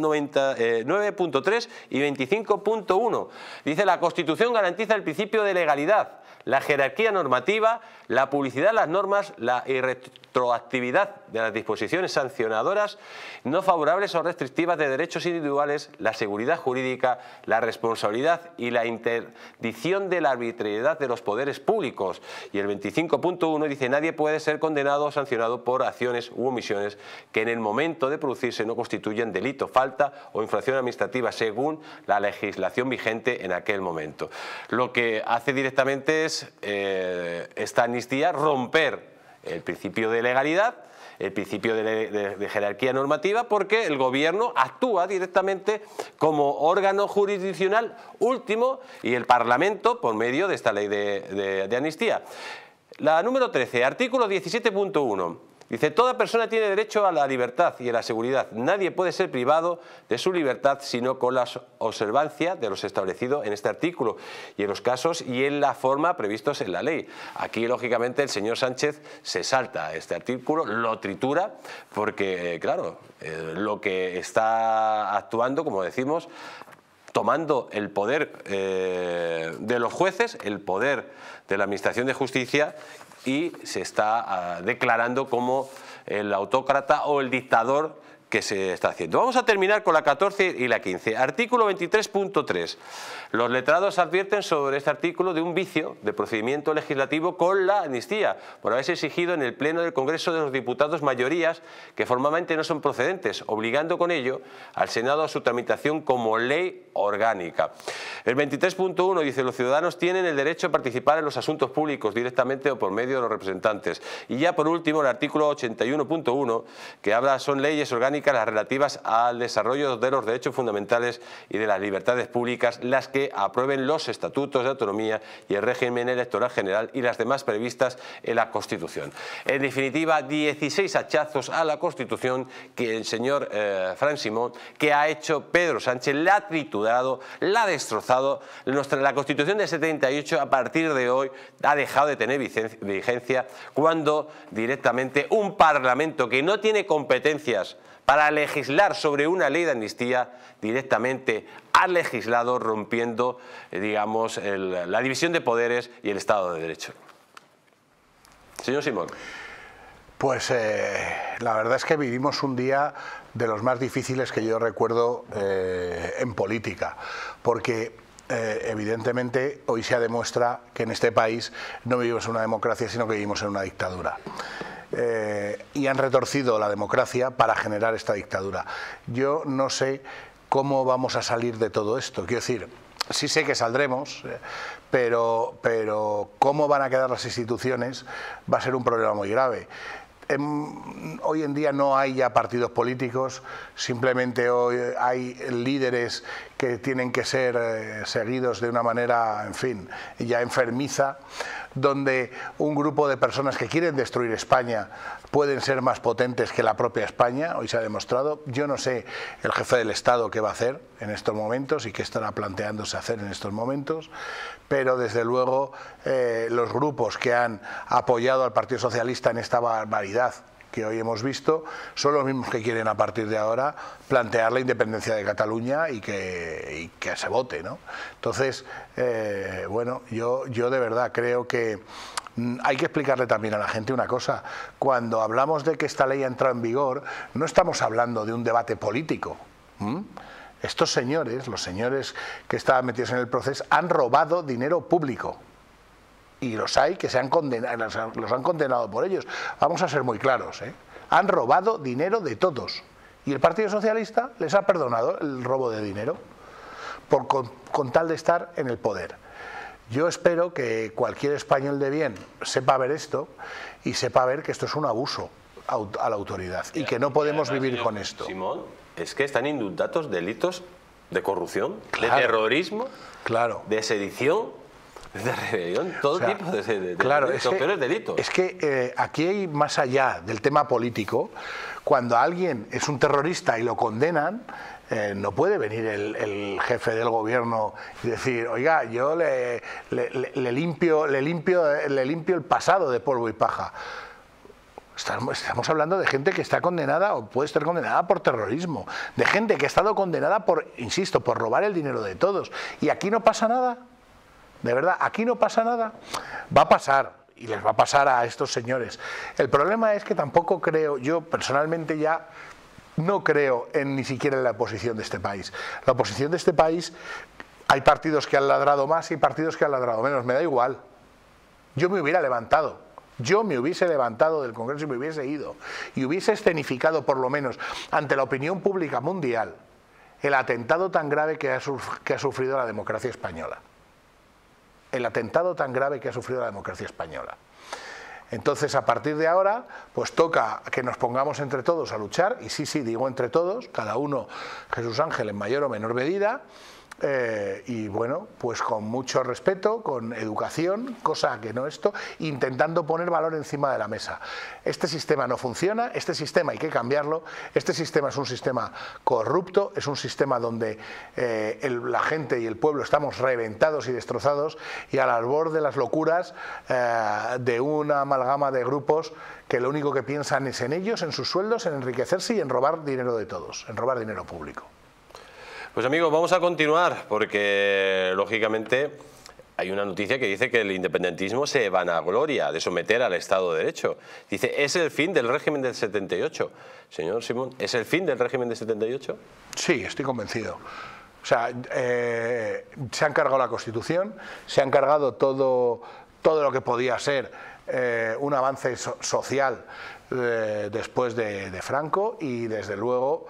nueve punto tres y veinticinco punto uno. Dice, la Constitución garantiza el principio de legalidad, la jerarquía normativa, la publicidad de las normas, la irretroactividad de las disposiciones sancionadoras no favorables o restrictivas de derechos individuales, la seguridad jurídica, la responsabilidad y la interdicción de la arbitrariedad de los poderes públicos. Y el veinticinco punto uno dice, nadie puede ser condenado o sancionado por acciones u omisiones que en el momento de producirse no constituyan delito, falta o infracción administrativa según la legislación vigente en aquel momento. Lo que hace directamente es eh, esta amnistía romper el principio de legalidad, el principio de, de, de jerarquía normativa, porque el gobierno actúa directamente como órgano jurisdiccional último y el Parlamento por medio de esta ley de, de, de amnistía. La número trece, artículo diecisiete punto uno. Dice, toda persona tiene derecho a la libertad y a la seguridad. Nadie puede ser privado de su libertad sino con la observancia de los establecidos en este artículo y en los casos y en la forma previstos en la ley. Aquí, lógicamente, el señor Sánchez se salta este artículo, lo tritura, porque, claro, eh, lo que está actuando, como decimos, tomando el poder eh, de los jueces, el poder de la Administración de Justicia, y se está uh, declarando como el autócrata o el dictador que se está haciendo. Vamos a terminar con la catorce y la quince. Artículo veintitrés punto tres. Los letrados advierten sobre este artículo de un vicio de procedimiento legislativo con la amnistía, por haberse exigido en el Pleno del Congreso de los Diputados mayorías que formalmente no son procedentes, obligando con ello al Senado a su tramitación como ley orgánica. El veintitrés punto uno dice, los ciudadanos tienen el derecho a participar en los asuntos públicos directamente o por medio de los representantes. Y ya por último el artículo ochenta y uno punto uno, que habla, son leyes orgánicas las relativas al desarrollo de los derechos fundamentales y de las libertades públicas, las que aprueben los estatutos de autonomía y el régimen electoral general y las demás previstas en la Constitución. En definitiva, dieciséis hachazos a la Constitución que el señor eh, Fran Simón, que ha hecho Pedro Sánchez, la ha triturado, la ha destrozado. Nuestra, la Constitución de setenta y ocho a partir de hoy ha dejado de tener vigencia cuando directamente un Parlamento que no tiene competencias para legislar sobre una ley de amnistía, directamente ha legislado rompiendo, eh, digamos, el, la división de poderes y el Estado de Derecho. Señor Simón. Pues eh, la verdad es que vivimos un día de los más difíciles que yo recuerdo eh, en política, porque eh, evidentemente hoy se demuestra que en este país no vivimos en una democracia, sino que vivimos en una dictadura. Eh, y han retorcido la democracia para generar esta dictadura. Yo no sé cómo vamos a salir de todo esto. Quiero decir, sí sé que saldremos, pero, pero cómo van a quedar las instituciones va a ser un problema muy grave. Hoy en día no hay ya partidos políticos, simplemente hoy hay líderes que tienen que ser eh, seguidos de una manera, en fin, ya enfermiza, donde un grupo de personas que quieren destruir España pueden ser más potentes que la propia España, hoy se ha demostrado. Yo no sé el jefe del Estado qué va a hacer en estos momentos y qué estará planteándose hacer en estos momentos, pero desde luego eh, los grupos que han apoyado al Partido Socialista en esta barbaridad que hoy hemos visto son los mismos que quieren a partir de ahora plantear la independencia de Cataluña y que, y que se vote, ¿no? Entonces, eh, bueno, yo, yo de verdad creo que hay que explicarle también a la gente una cosa. Cuando hablamos de que esta ley ha entrado en vigor, no estamos hablando de un debate político. ¿Mm? Estos señores, los señores que estaban metidos en el proceso, han robado dinero público. Y los hay que se han condenado, los han condenado por ellos. Vamos a ser muy claros, ¿eh? Han robado dinero de todos. Y el Partido Socialista les ha perdonado el robo de dinero por, con, con tal de estar en el poder. Yo espero que cualquier español de bien sepa ver esto y sepa ver que esto es un abuso a la autoridad y que no podemos vivir con esto. Simón, es que están indultados delitos de corrupción, claro, de terrorismo, claro, de sedición, de rebelión, todo o sea, tipo de, de, de claro, delitos, es que, peores delitos. Es que eh, aquí hay más allá del tema político. Cuando alguien es un terrorista y lo condenan, eh, no puede venir el, el jefe del gobierno y decir, oiga, yo le, le, le, le, limpio, le, limpio, le limpio el pasado de polvo y paja. Estamos, estamos hablando de gente que está condenada o puede estar condenada por terrorismo, de gente que ha estado condenada por, insisto, por robar el dinero de todos. Y aquí no pasa nada. De verdad, aquí no pasa nada. Va a pasar, y les va a pasar a estos señores. El problema es que tampoco creo, yo personalmente ya no creo en ni siquiera en la oposición de este país. La oposición de este país, hay partidos que han ladrado más y partidos que han ladrado menos, me da igual. Yo me hubiera levantado, yo me hubiese levantado del Congreso y me hubiese ido, y hubiese escenificado por lo menos ante la opinión pública mundial el atentado tan grave que ha, que ha sufrido la democracia española. El atentado tan grave que ha sufrido la democracia española. Entonces, a partir de ahora, pues toca que nos pongamos entre todos a luchar, y sí, sí, digo entre todos, cada uno, Jesús Ángel, en mayor o menor medida, eh, y bueno, pues con mucho respeto, con educación, cosa que no esto, intentando poner valor encima de la mesa. Este sistema no funciona, este sistema hay que cambiarlo, este sistema es un sistema corrupto, es un sistema donde eh, el, la gente y el pueblo estamos reventados y destrozados y al albor de las locuras eh, de una amalgama de grupos que lo único que piensan es en ellos, en sus sueldos, en enriquecerse y en robar dinero de todos, en robar dinero público. Pues amigos, vamos a continuar porque lógicamente hay una noticia que dice que el independentismo se vanagloria de someter al Estado de Derecho. Dice, ¿es el fin del régimen del setenta y ocho? Señor Simón, ¿es el fin del régimen del setenta y ocho? Sí, estoy convencido. O sea, eh, se han cargado la Constitución, se han cargado todo, todo lo que podía ser eh, un avance so social eh, después de, de Franco y desde luego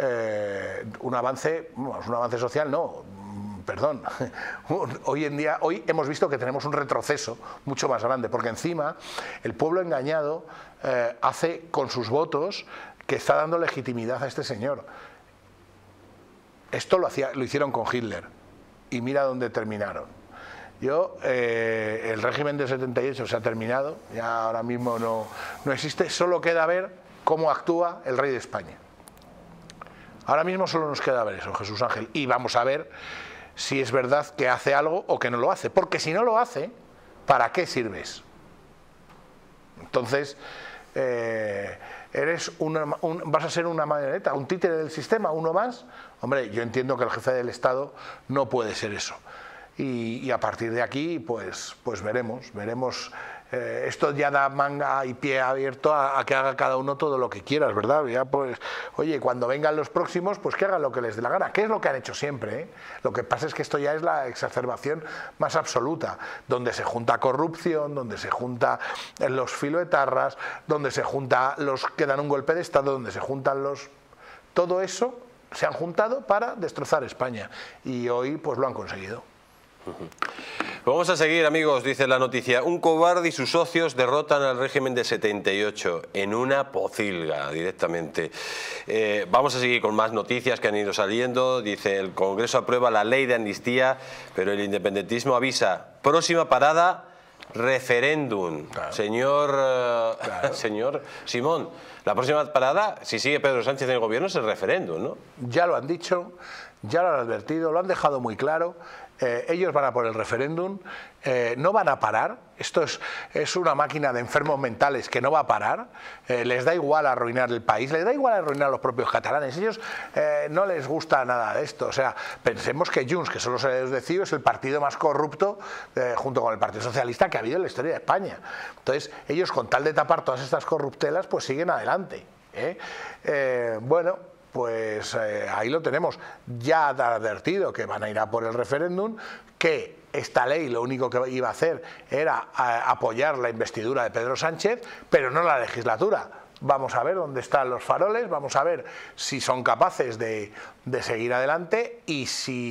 eh, un avance, bueno, un avance social no, perdón, hoy en día, hoy hemos visto que tenemos un retroceso mucho más grande, porque encima el pueblo engañado eh, hace con sus votos que está dando legitimidad a este señor. Esto lo, hacía, lo hicieron con Hitler y mira dónde terminaron. Yo, eh, el régimen del setenta y ocho se ha terminado, ya ahora mismo no, no existe, solo queda ver cómo actúa el rey de España. Ahora mismo solo nos queda ver eso, Jesús Ángel, y vamos a ver si es verdad que hace algo o que no lo hace, porque si no lo hace, ¿para qué sirves? Entonces, eh, eres una, un, vas a ser una marioneta, un títere del sistema, uno más. Hombre, yo entiendo que el jefe del Estado no puede ser eso. Y, y a partir de aquí, pues, pues veremos, veremos. Eh, esto ya da manga y pie abierto a, a que haga cada uno todo lo que quieras, ¿verdad? Ya, pues, oye, cuando vengan los próximos, pues que hagan lo que les dé la gana, que es lo que han hecho siempre, ¿eh? Lo que pasa es que esto ya es la exacerbación más absoluta, donde se junta corrupción, donde se junta los filoetarras, donde se junta los que dan un golpe de Estado, donde se juntan los... Todo eso se han juntado para destrozar España y hoy pues lo han conseguido. Vamos a seguir, amigos, dice la noticia. Un cobarde y sus socios derrotan al régimen de setenta y ocho en una pocilga directamente. Eh, vamos a seguir con más noticias que han ido saliendo. Dice, el Congreso aprueba la ley de amnistía, pero el independentismo avisa. Próxima parada, referéndum. Claro. Señor, uh, claro. Señor Simón, la próxima parada, si sigue Pedro Sánchez en el gobierno, es el referéndum, ¿no? Ya lo han dicho, ya lo han advertido, lo han dejado muy claro. Eh, ellos van a por el referéndum, eh, no van a parar, esto es, es una máquina de enfermos mentales que no va a parar, eh, les da igual arruinar el país, les da igual arruinar a los propios catalanes, ellos eh, no les gusta nada de esto, o sea, pensemos que Junts, que solo se les decía, es el partido más corrupto eh, junto con el Partido Socialista que ha habido en la historia de España. Entonces, ellos con tal de tapar todas estas corruptelas, pues siguen adelante. ¿eh? Eh, bueno... Pues eh, ahí lo tenemos. Ya han advertido que van a ir a por el referéndum, que esta ley lo único que iba a hacer era a, apoyar la investidura de Pedro Sánchez, pero no la legislatura. Vamos a ver dónde están los faroles, vamos a ver si son capaces de, de seguir adelante y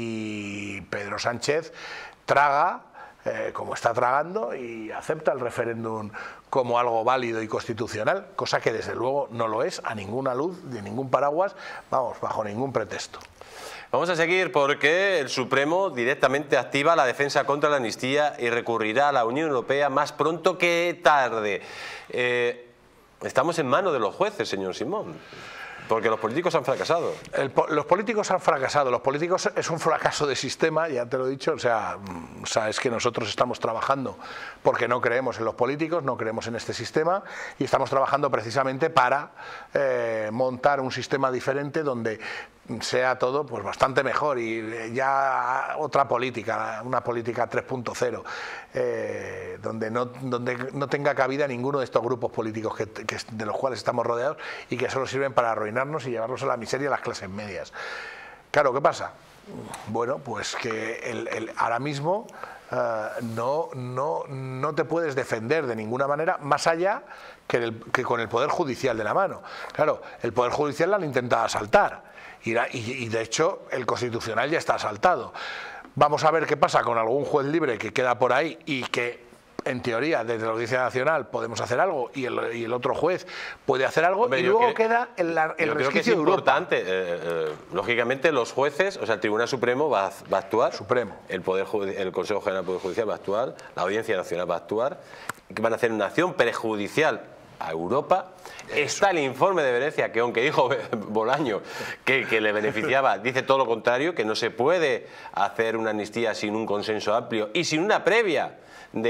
si Pedro Sánchez traga, eh, como está tragando, y acepta el referéndum como algo válido y constitucional, cosa que desde luego no lo es a ninguna luz, de ningún paraguas, vamos, bajo ningún pretexto. Vamos a seguir porque el Supremo directamente activa la defensa contra la amnistía y recurrirá a la Unión Europea más pronto que tarde. Eh, estamos en manos de los jueces, señor Simón. Porque los políticos han fracasado. El, los políticos han fracasado. Los políticos es un fracaso de sistema, ya te lo he dicho. O sea, o sea, es que nosotros estamos trabajando porque no creemos en los políticos, no creemos en este sistema y estamos trabajando precisamente para eh, montar un sistema diferente donde sea todo pues bastante mejor y ya otra política, una política tres punto cero, eh, donde, no, donde no tenga cabida ninguno de estos grupos políticos que, que, de los cuales estamos rodeados y que solo sirven para arruinarnos y llevarnos a la miseria a las clases medias. Claro, ¿qué pasa? Bueno, pues que el, el, ahora mismo uh, no, no, no te puedes defender de ninguna manera más allá que, el, que con el Poder Judicial de la mano. Claro, el Poder Judicial lo han intentado asaltar. Y, y de hecho el Constitucional ya está asaltado. Vamos a ver qué pasa con algún juez libre que queda por ahí y que en teoría desde la Audiencia Nacional podemos hacer algo y el, y el otro juez puede hacer algo. Hombre, y luego creo, queda el, el resquicio de Europa. Importante, eh, eh, lógicamente los jueces, o sea el Tribunal Supremo va, va a actuar, Supremo. El, Poder, el Consejo General del Poder Judicial va a actuar, la Audiencia Nacional va a actuar, que van a hacer una acción prejudicial a Europa. Eso. Está el informe de Venecia, que aunque dijo Bolaño que, que le beneficiaba, dice todo lo contrario, que no se puede hacer una amnistía sin un consenso amplio y sin una previa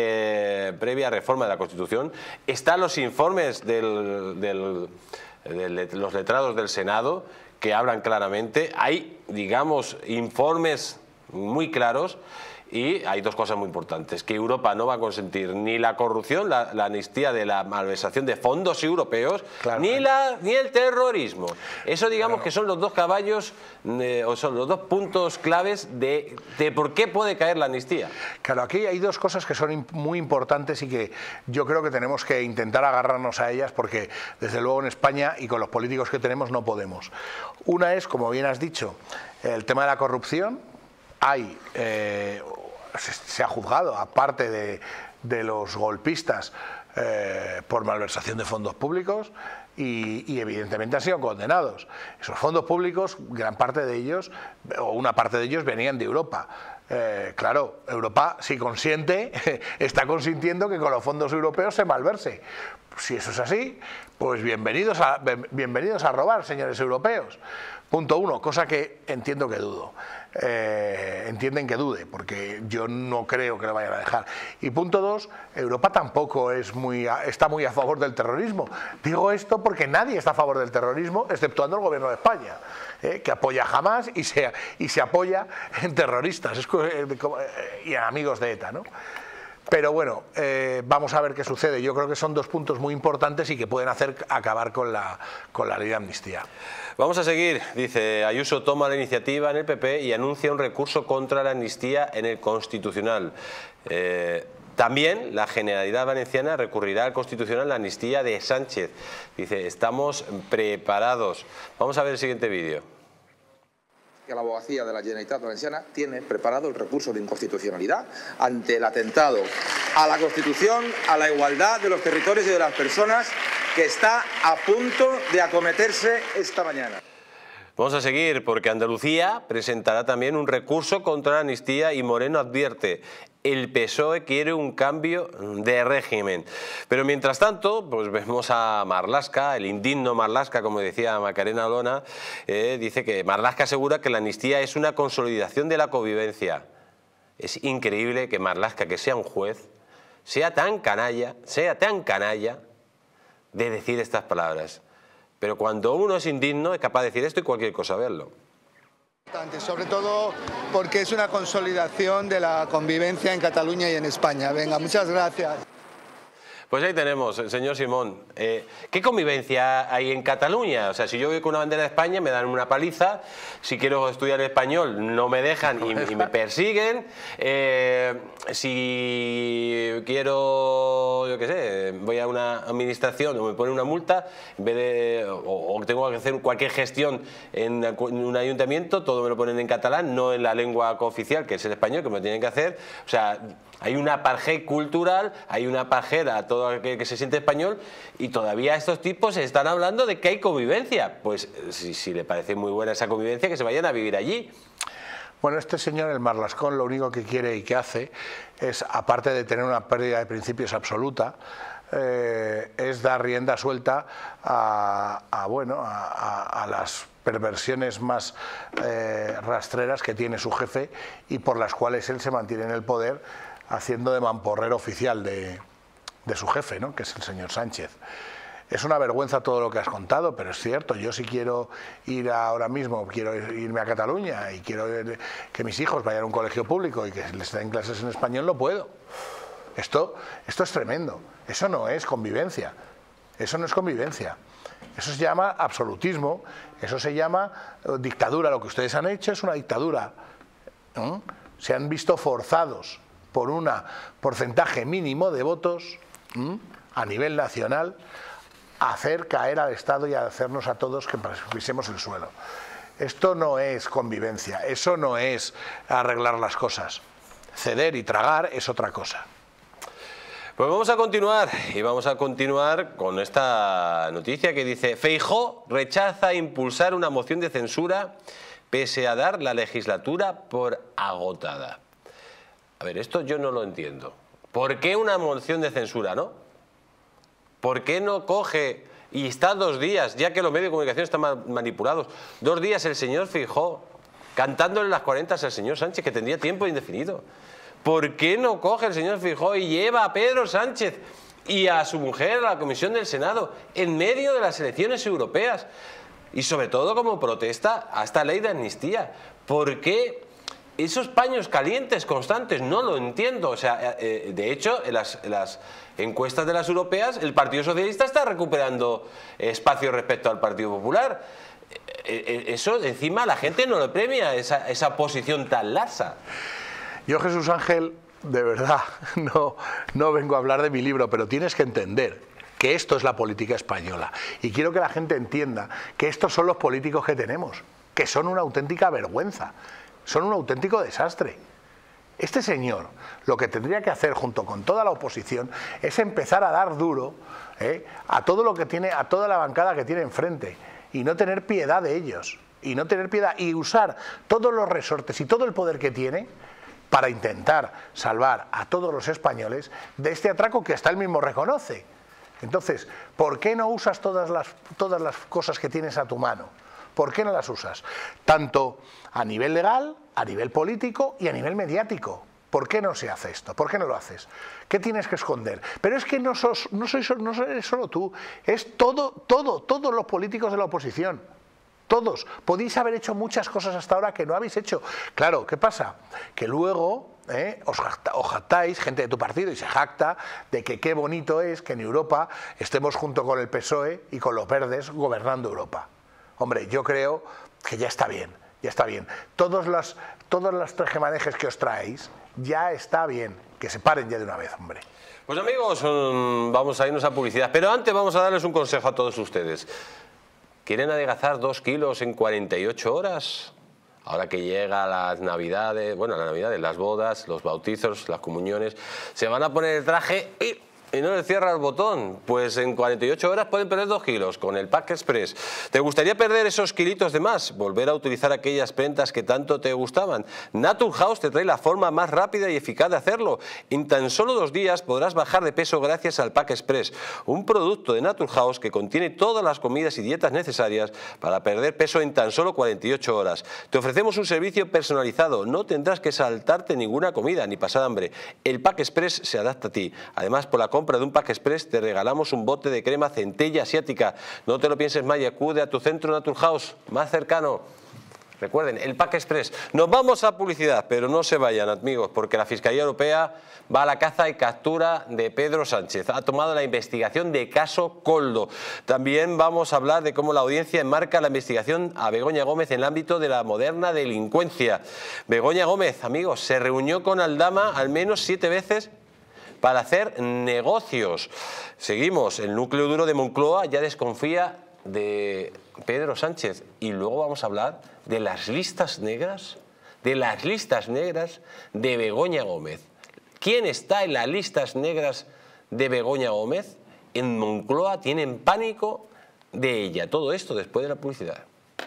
de previa reforma de la Constitución. Están los informes del, del, de los letrados del Senado que hablan claramente. Hay, digamos, informes muy claros. Y hay dos cosas muy importantes, que Europa no va a consentir ni la corrupción, la, la amnistía de la malversación de fondos europeos, claro, ni, la, ni el terrorismo. Eso digamos claro. que son los dos caballos, eh, o son los dos puntos claves de, de por qué puede caer la amnistía. Claro, aquí hay dos cosas que son muy importantes y que yo creo que tenemos que intentar agarrarnos a ellas porque desde luego en España y con los políticos que tenemos no podemos. Una es, como bien has dicho, el tema de la corrupción. Hay, eh, se, se ha juzgado, aparte de, de los golpistas, eh, por malversación de fondos públicos y, y evidentemente han sido condenados. Esos fondos públicos, gran parte de ellos, o una parte de ellos, venían de Europa. Eh, claro, Europa, si consiente, está consintiendo que con los fondos europeos se malverse. Si eso es así, pues bienvenidos a, bienvenidos a robar, señores europeos. Punto uno, cosa que entiendo que dudo. Eh, entienden que dude, porque yo no creo que lo vayan a dejar. Y punto dos, Europa tampoco es muy a, está muy a favor del terrorismo. Digo esto porque nadie está a favor del terrorismo, exceptuando el gobierno de España, eh, que apoya a Hamas y se, y se apoya en terroristas es, eh, y en amigos de ETA, ¿no? Pero bueno, eh, vamos a ver qué sucede. Yo creo que son dos puntos muy importantes y que pueden hacer acabar con la, con la ley de amnistía. Vamos a seguir. Dice, Ayuso toma la iniciativa en el P P y anuncia un recurso contra la amnistía en el Constitucional. Eh, también la Generalidad Valenciana recurrirá al Constitucional la amnistía de Sánchez. Dice, estamos preparados. Vamos a ver el siguiente vídeo. Que la abogacía de la Generalitat Valenciana tiene preparado el recurso de inconstitucionalidad ante el atentado a la Constitución, a la igualdad de los territorios y de las personas que está a punto de acometerse esta mañana. Vamos a seguir porque Andalucía presentará también un recurso contra la amnistía y Moreno advierte, el P S O E quiere un cambio de régimen. Pero mientras tanto, pues vemos a Marlaska, el indigno Marlaska, como decía Macarena Olona, eh, dice que Marlaska asegura que la amnistía es una consolidación de la convivencia. Es increíble que Marlaska, que sea un juez, sea tan canalla, sea tan canalla de decir estas palabras. Pero cuando uno es indigno es capaz de decir esto y cualquier cosa, verlo. Sobre todo porque es una consolidación de la convivencia en Cataluña y en España. Venga, muchas gracias. Pues ahí tenemos, el señor Simón. Eh, ¿Qué convivencia hay en Cataluña? O sea, si yo voy con una bandera de España me dan una paliza, si quiero estudiar español no me dejan y, y me persiguen, eh, si quiero, yo qué sé, voy a una administración o me ponen una multa, en vez de, o, o tengo que hacer cualquier gestión en un ayuntamiento, todo me lo ponen en catalán, no en la lengua cooficial, que es el español, que me lo tienen que hacer. O sea, hay una apartheid cultural, hay una apartheid a todo aquel que se siente español y todavía estos tipos están hablando de que hay convivencia. Pues si, si le parece muy buena esa convivencia, que se vayan a vivir allí. Bueno, este señor, el Marlascón, lo único que quiere y que hace es, aparte de tener una pérdida de principios absoluta, eh, es dar rienda suelta a, a, bueno, a, a, a las perversiones más eh, rastreras que tiene su jefe y por las cuales él se mantiene en el poder, haciendo de mamporrero oficial de, de su jefe, ¿no? Que es el señor Sánchez. Es una vergüenza todo lo que has contado, pero es cierto, yo si quiero ir ahora mismo, quiero irme a Cataluña y quiero que mis hijos vayan a un colegio público y que les den clases en español, no puedo. Esto, esto es tremendo, eso no es convivencia, eso no es convivencia. Eso se llama absolutismo, eso se llama dictadura. Lo que ustedes han hecho es una dictadura. ¿Mm? Se han visto forzados por un porcentaje mínimo de votos ¿Mm? a nivel nacional a hacer caer al Estado y a hacernos a todos que pisemos el suelo. Esto no es convivencia, eso no es arreglar las cosas. Ceder y tragar es otra cosa. Pues vamos a continuar y vamos a continuar con esta noticia que dice: Feijóo rechaza impulsar una moción de censura pese a dar la legislatura por agotada. A ver, esto yo no lo entiendo. ¿Por qué una moción de censura, no? ¿Por qué no coge y está dos días, ya que los medios de comunicación están manipulados, dos días el señor Feijóo cantándole las cuarentas al señor Sánchez, que tendría tiempo indefinido? ¿Por qué no coge el señor Feijóo y lleva a Pedro Sánchez y a su mujer a la Comisión del Senado en medio de las elecciones europeas? Y sobre todo como protesta a esta ley de amnistía. ¿Por qué esos paños calientes constantes? No lo entiendo. O sea, eh, de hecho, en las, en las encuestas de las europeas, el Partido Socialista está recuperando espacio respecto al Partido Popular. Eh, eh, eso, encima, la gente no le premia esa, esa posición tan laxa. Yo, Jesús Ángel, de verdad, no, no vengo a hablar de mi libro, pero tienes que entender que esto es la política española. Y quiero que la gente entienda que estos son los políticos que tenemos, que son una auténtica vergüenza, son un auténtico desastre. Este señor lo que tendría que hacer junto con toda la oposición es empezar a dar duro ¿eh? a todo lo que tiene, a toda la bancada que tiene enfrente y no tener piedad de ellos, y no tener piedad y usar todos los resortes y todo el poder que tiene para intentar salvar a todos los españoles de este atraco que hasta él mismo reconoce. Entonces, ¿por qué no usas todas las, todas las cosas que tienes a tu mano ¿Por qué no las usas? Tanto a nivel legal, a nivel político y a nivel mediático. ¿Por qué no se hace esto? ¿Por qué no lo haces? ¿Qué tienes que esconder? Pero es que no, sos, no, soy, no eres solo tú, es todo, todo, todos los políticos de la oposición. Todos. Podéis haber hecho muchas cosas hasta ahora que no habéis hecho. Claro, ¿qué pasa? Que luego eh, os, jacta, os jactáis, gente de tu partido, y se jacta de que qué bonito es que en Europa estemos junto con el P S O E y con los verdes gobernando Europa. Hombre, yo creo que ya está bien, ya está bien. Todos los, todos los tejemanejes que os traéis, ya está bien, que se paren ya de una vez, hombre. Pues amigos, vamos a irnos a publicidad, pero antes vamos a darles un consejo a todos ustedes. ¿Quieren adelgazar dos kilos en cuarenta y ocho horas? Ahora que llega las navidades, bueno, las navidades, las bodas, los bautizos, las comuniones, se van a poner el traje y... y no les cierra el botón. Pues en cuarenta y ocho horas pueden perder dos kilos con el Pack Express. ¿Te gustaría perder esos kilitos de más? ¿Volver a utilizar aquellas prendas que tanto te gustaban? Naturhaus te trae la forma más rápida y eficaz de hacerlo. En tan solo dos días podrás bajar de peso gracias al Pack Express, un producto de Naturhaus que contiene todas las comidas y dietas necesarias para perder peso en tan solo cuarenta y ocho horas. Te ofrecemos un servicio personalizado. No tendrás que saltarte ninguna comida ni pasar hambre. El Pack Express se adapta a ti. Además, por la compra de un Pack Express te regalamos un bote de crema centella asiática. No te lo pienses más y acude a tu centro Naturhaus más cercano. Recuerden, el Pack Express. Nos vamos a publicidad, pero no se vayan, amigos, porque la Fiscalía Europea va a la caza y captura de Pedro Sánchez. Ha tomado la investigación de caso Koldo. También vamos a hablar de cómo la audiencia enmarca la investigación a Begoña Gómez en el ámbito de la moderna delincuencia. Begoña Gómez, amigos, se reunió con Aldama al menos siete veces para hacer negocios. Seguimos, el núcleo duro de Moncloa ya desconfía de Pedro Sánchez. Y luego vamos a hablar de las listas negras, de las listas negras de Begoña Gómez. ¿Quién está en las listas negras de Begoña Gómez? En Moncloa tienen pánico de ella. Todo esto después de la publicidad.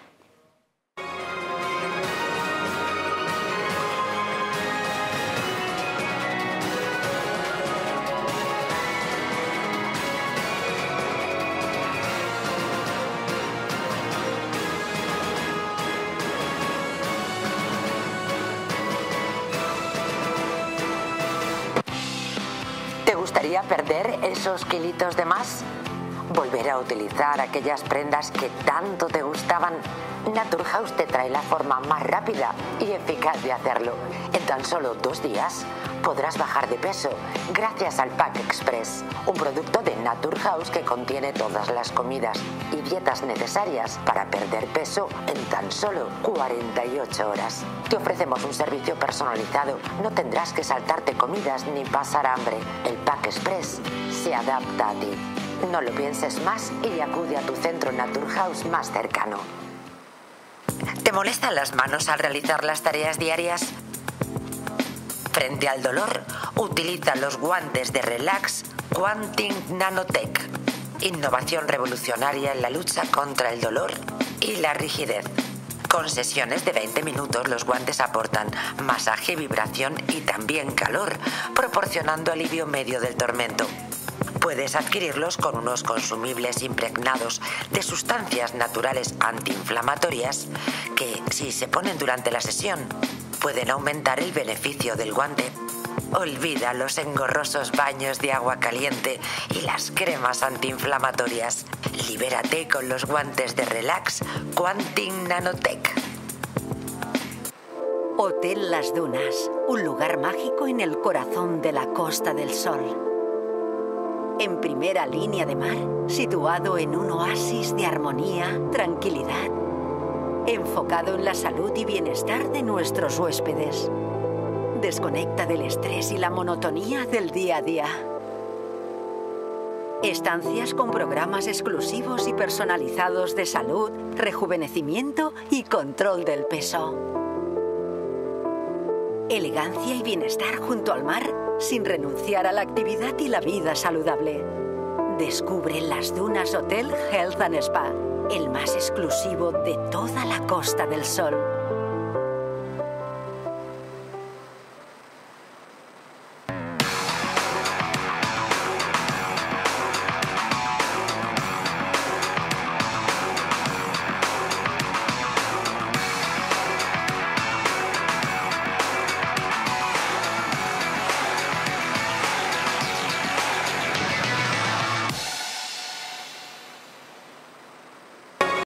¿Te gustaría perder esos kilitos de más? ¿Volver a utilizar aquellas prendas que tanto te gustaban? Naturhaus te trae la forma más rápida y eficaz de hacerlo. En tan solo dos días podrás bajar de peso gracias al Pack Express, un producto de Naturhaus que contiene todas las comidas y dietas necesarias para perder peso en tan solo cuarenta y ocho horas. Te ofrecemos un servicio personalizado, no tendrás que saltarte comidas ni pasar hambre. El Pack Express se adapta a ti. No lo pienses más y acude a tu centro Naturhaus más cercano. ¿Te molestan las manos al realizar las tareas diarias? Frente al dolor, utiliza los guantes de Relax Quantum Nanotech. Innovación revolucionaria en la lucha contra el dolor y la rigidez. Con sesiones de veinte minutos, los guantes aportan masaje, vibración y también calor, proporcionando alivio medio del tormento. Puedes adquirirlos con unos consumibles impregnados de sustancias naturales antiinflamatorias que, si se ponen durante la sesión, pueden aumentar el beneficio del guante. Olvida los engorrosos baños de agua caliente y las cremas antiinflamatorias. Libérate con los guantes de Relax Quantum Nanotech. Hotel Las Dunas, un lugar mágico en el corazón de la Costa del Sol. En primera línea de mar, situado en un oasis de armonía, tranquilidad, enfocado en la salud y bienestar de nuestros huéspedes. Desconecta del estrés y la monotonía del día a día. Estancias con programas exclusivos y personalizados de salud, rejuvenecimiento y control del peso. Elegancia y bienestar junto al mar, sin renunciar a la actividad y la vida saludable. Descubre Las Dunas Hotel Health and Spa, el más exclusivo de toda la Costa del Sol.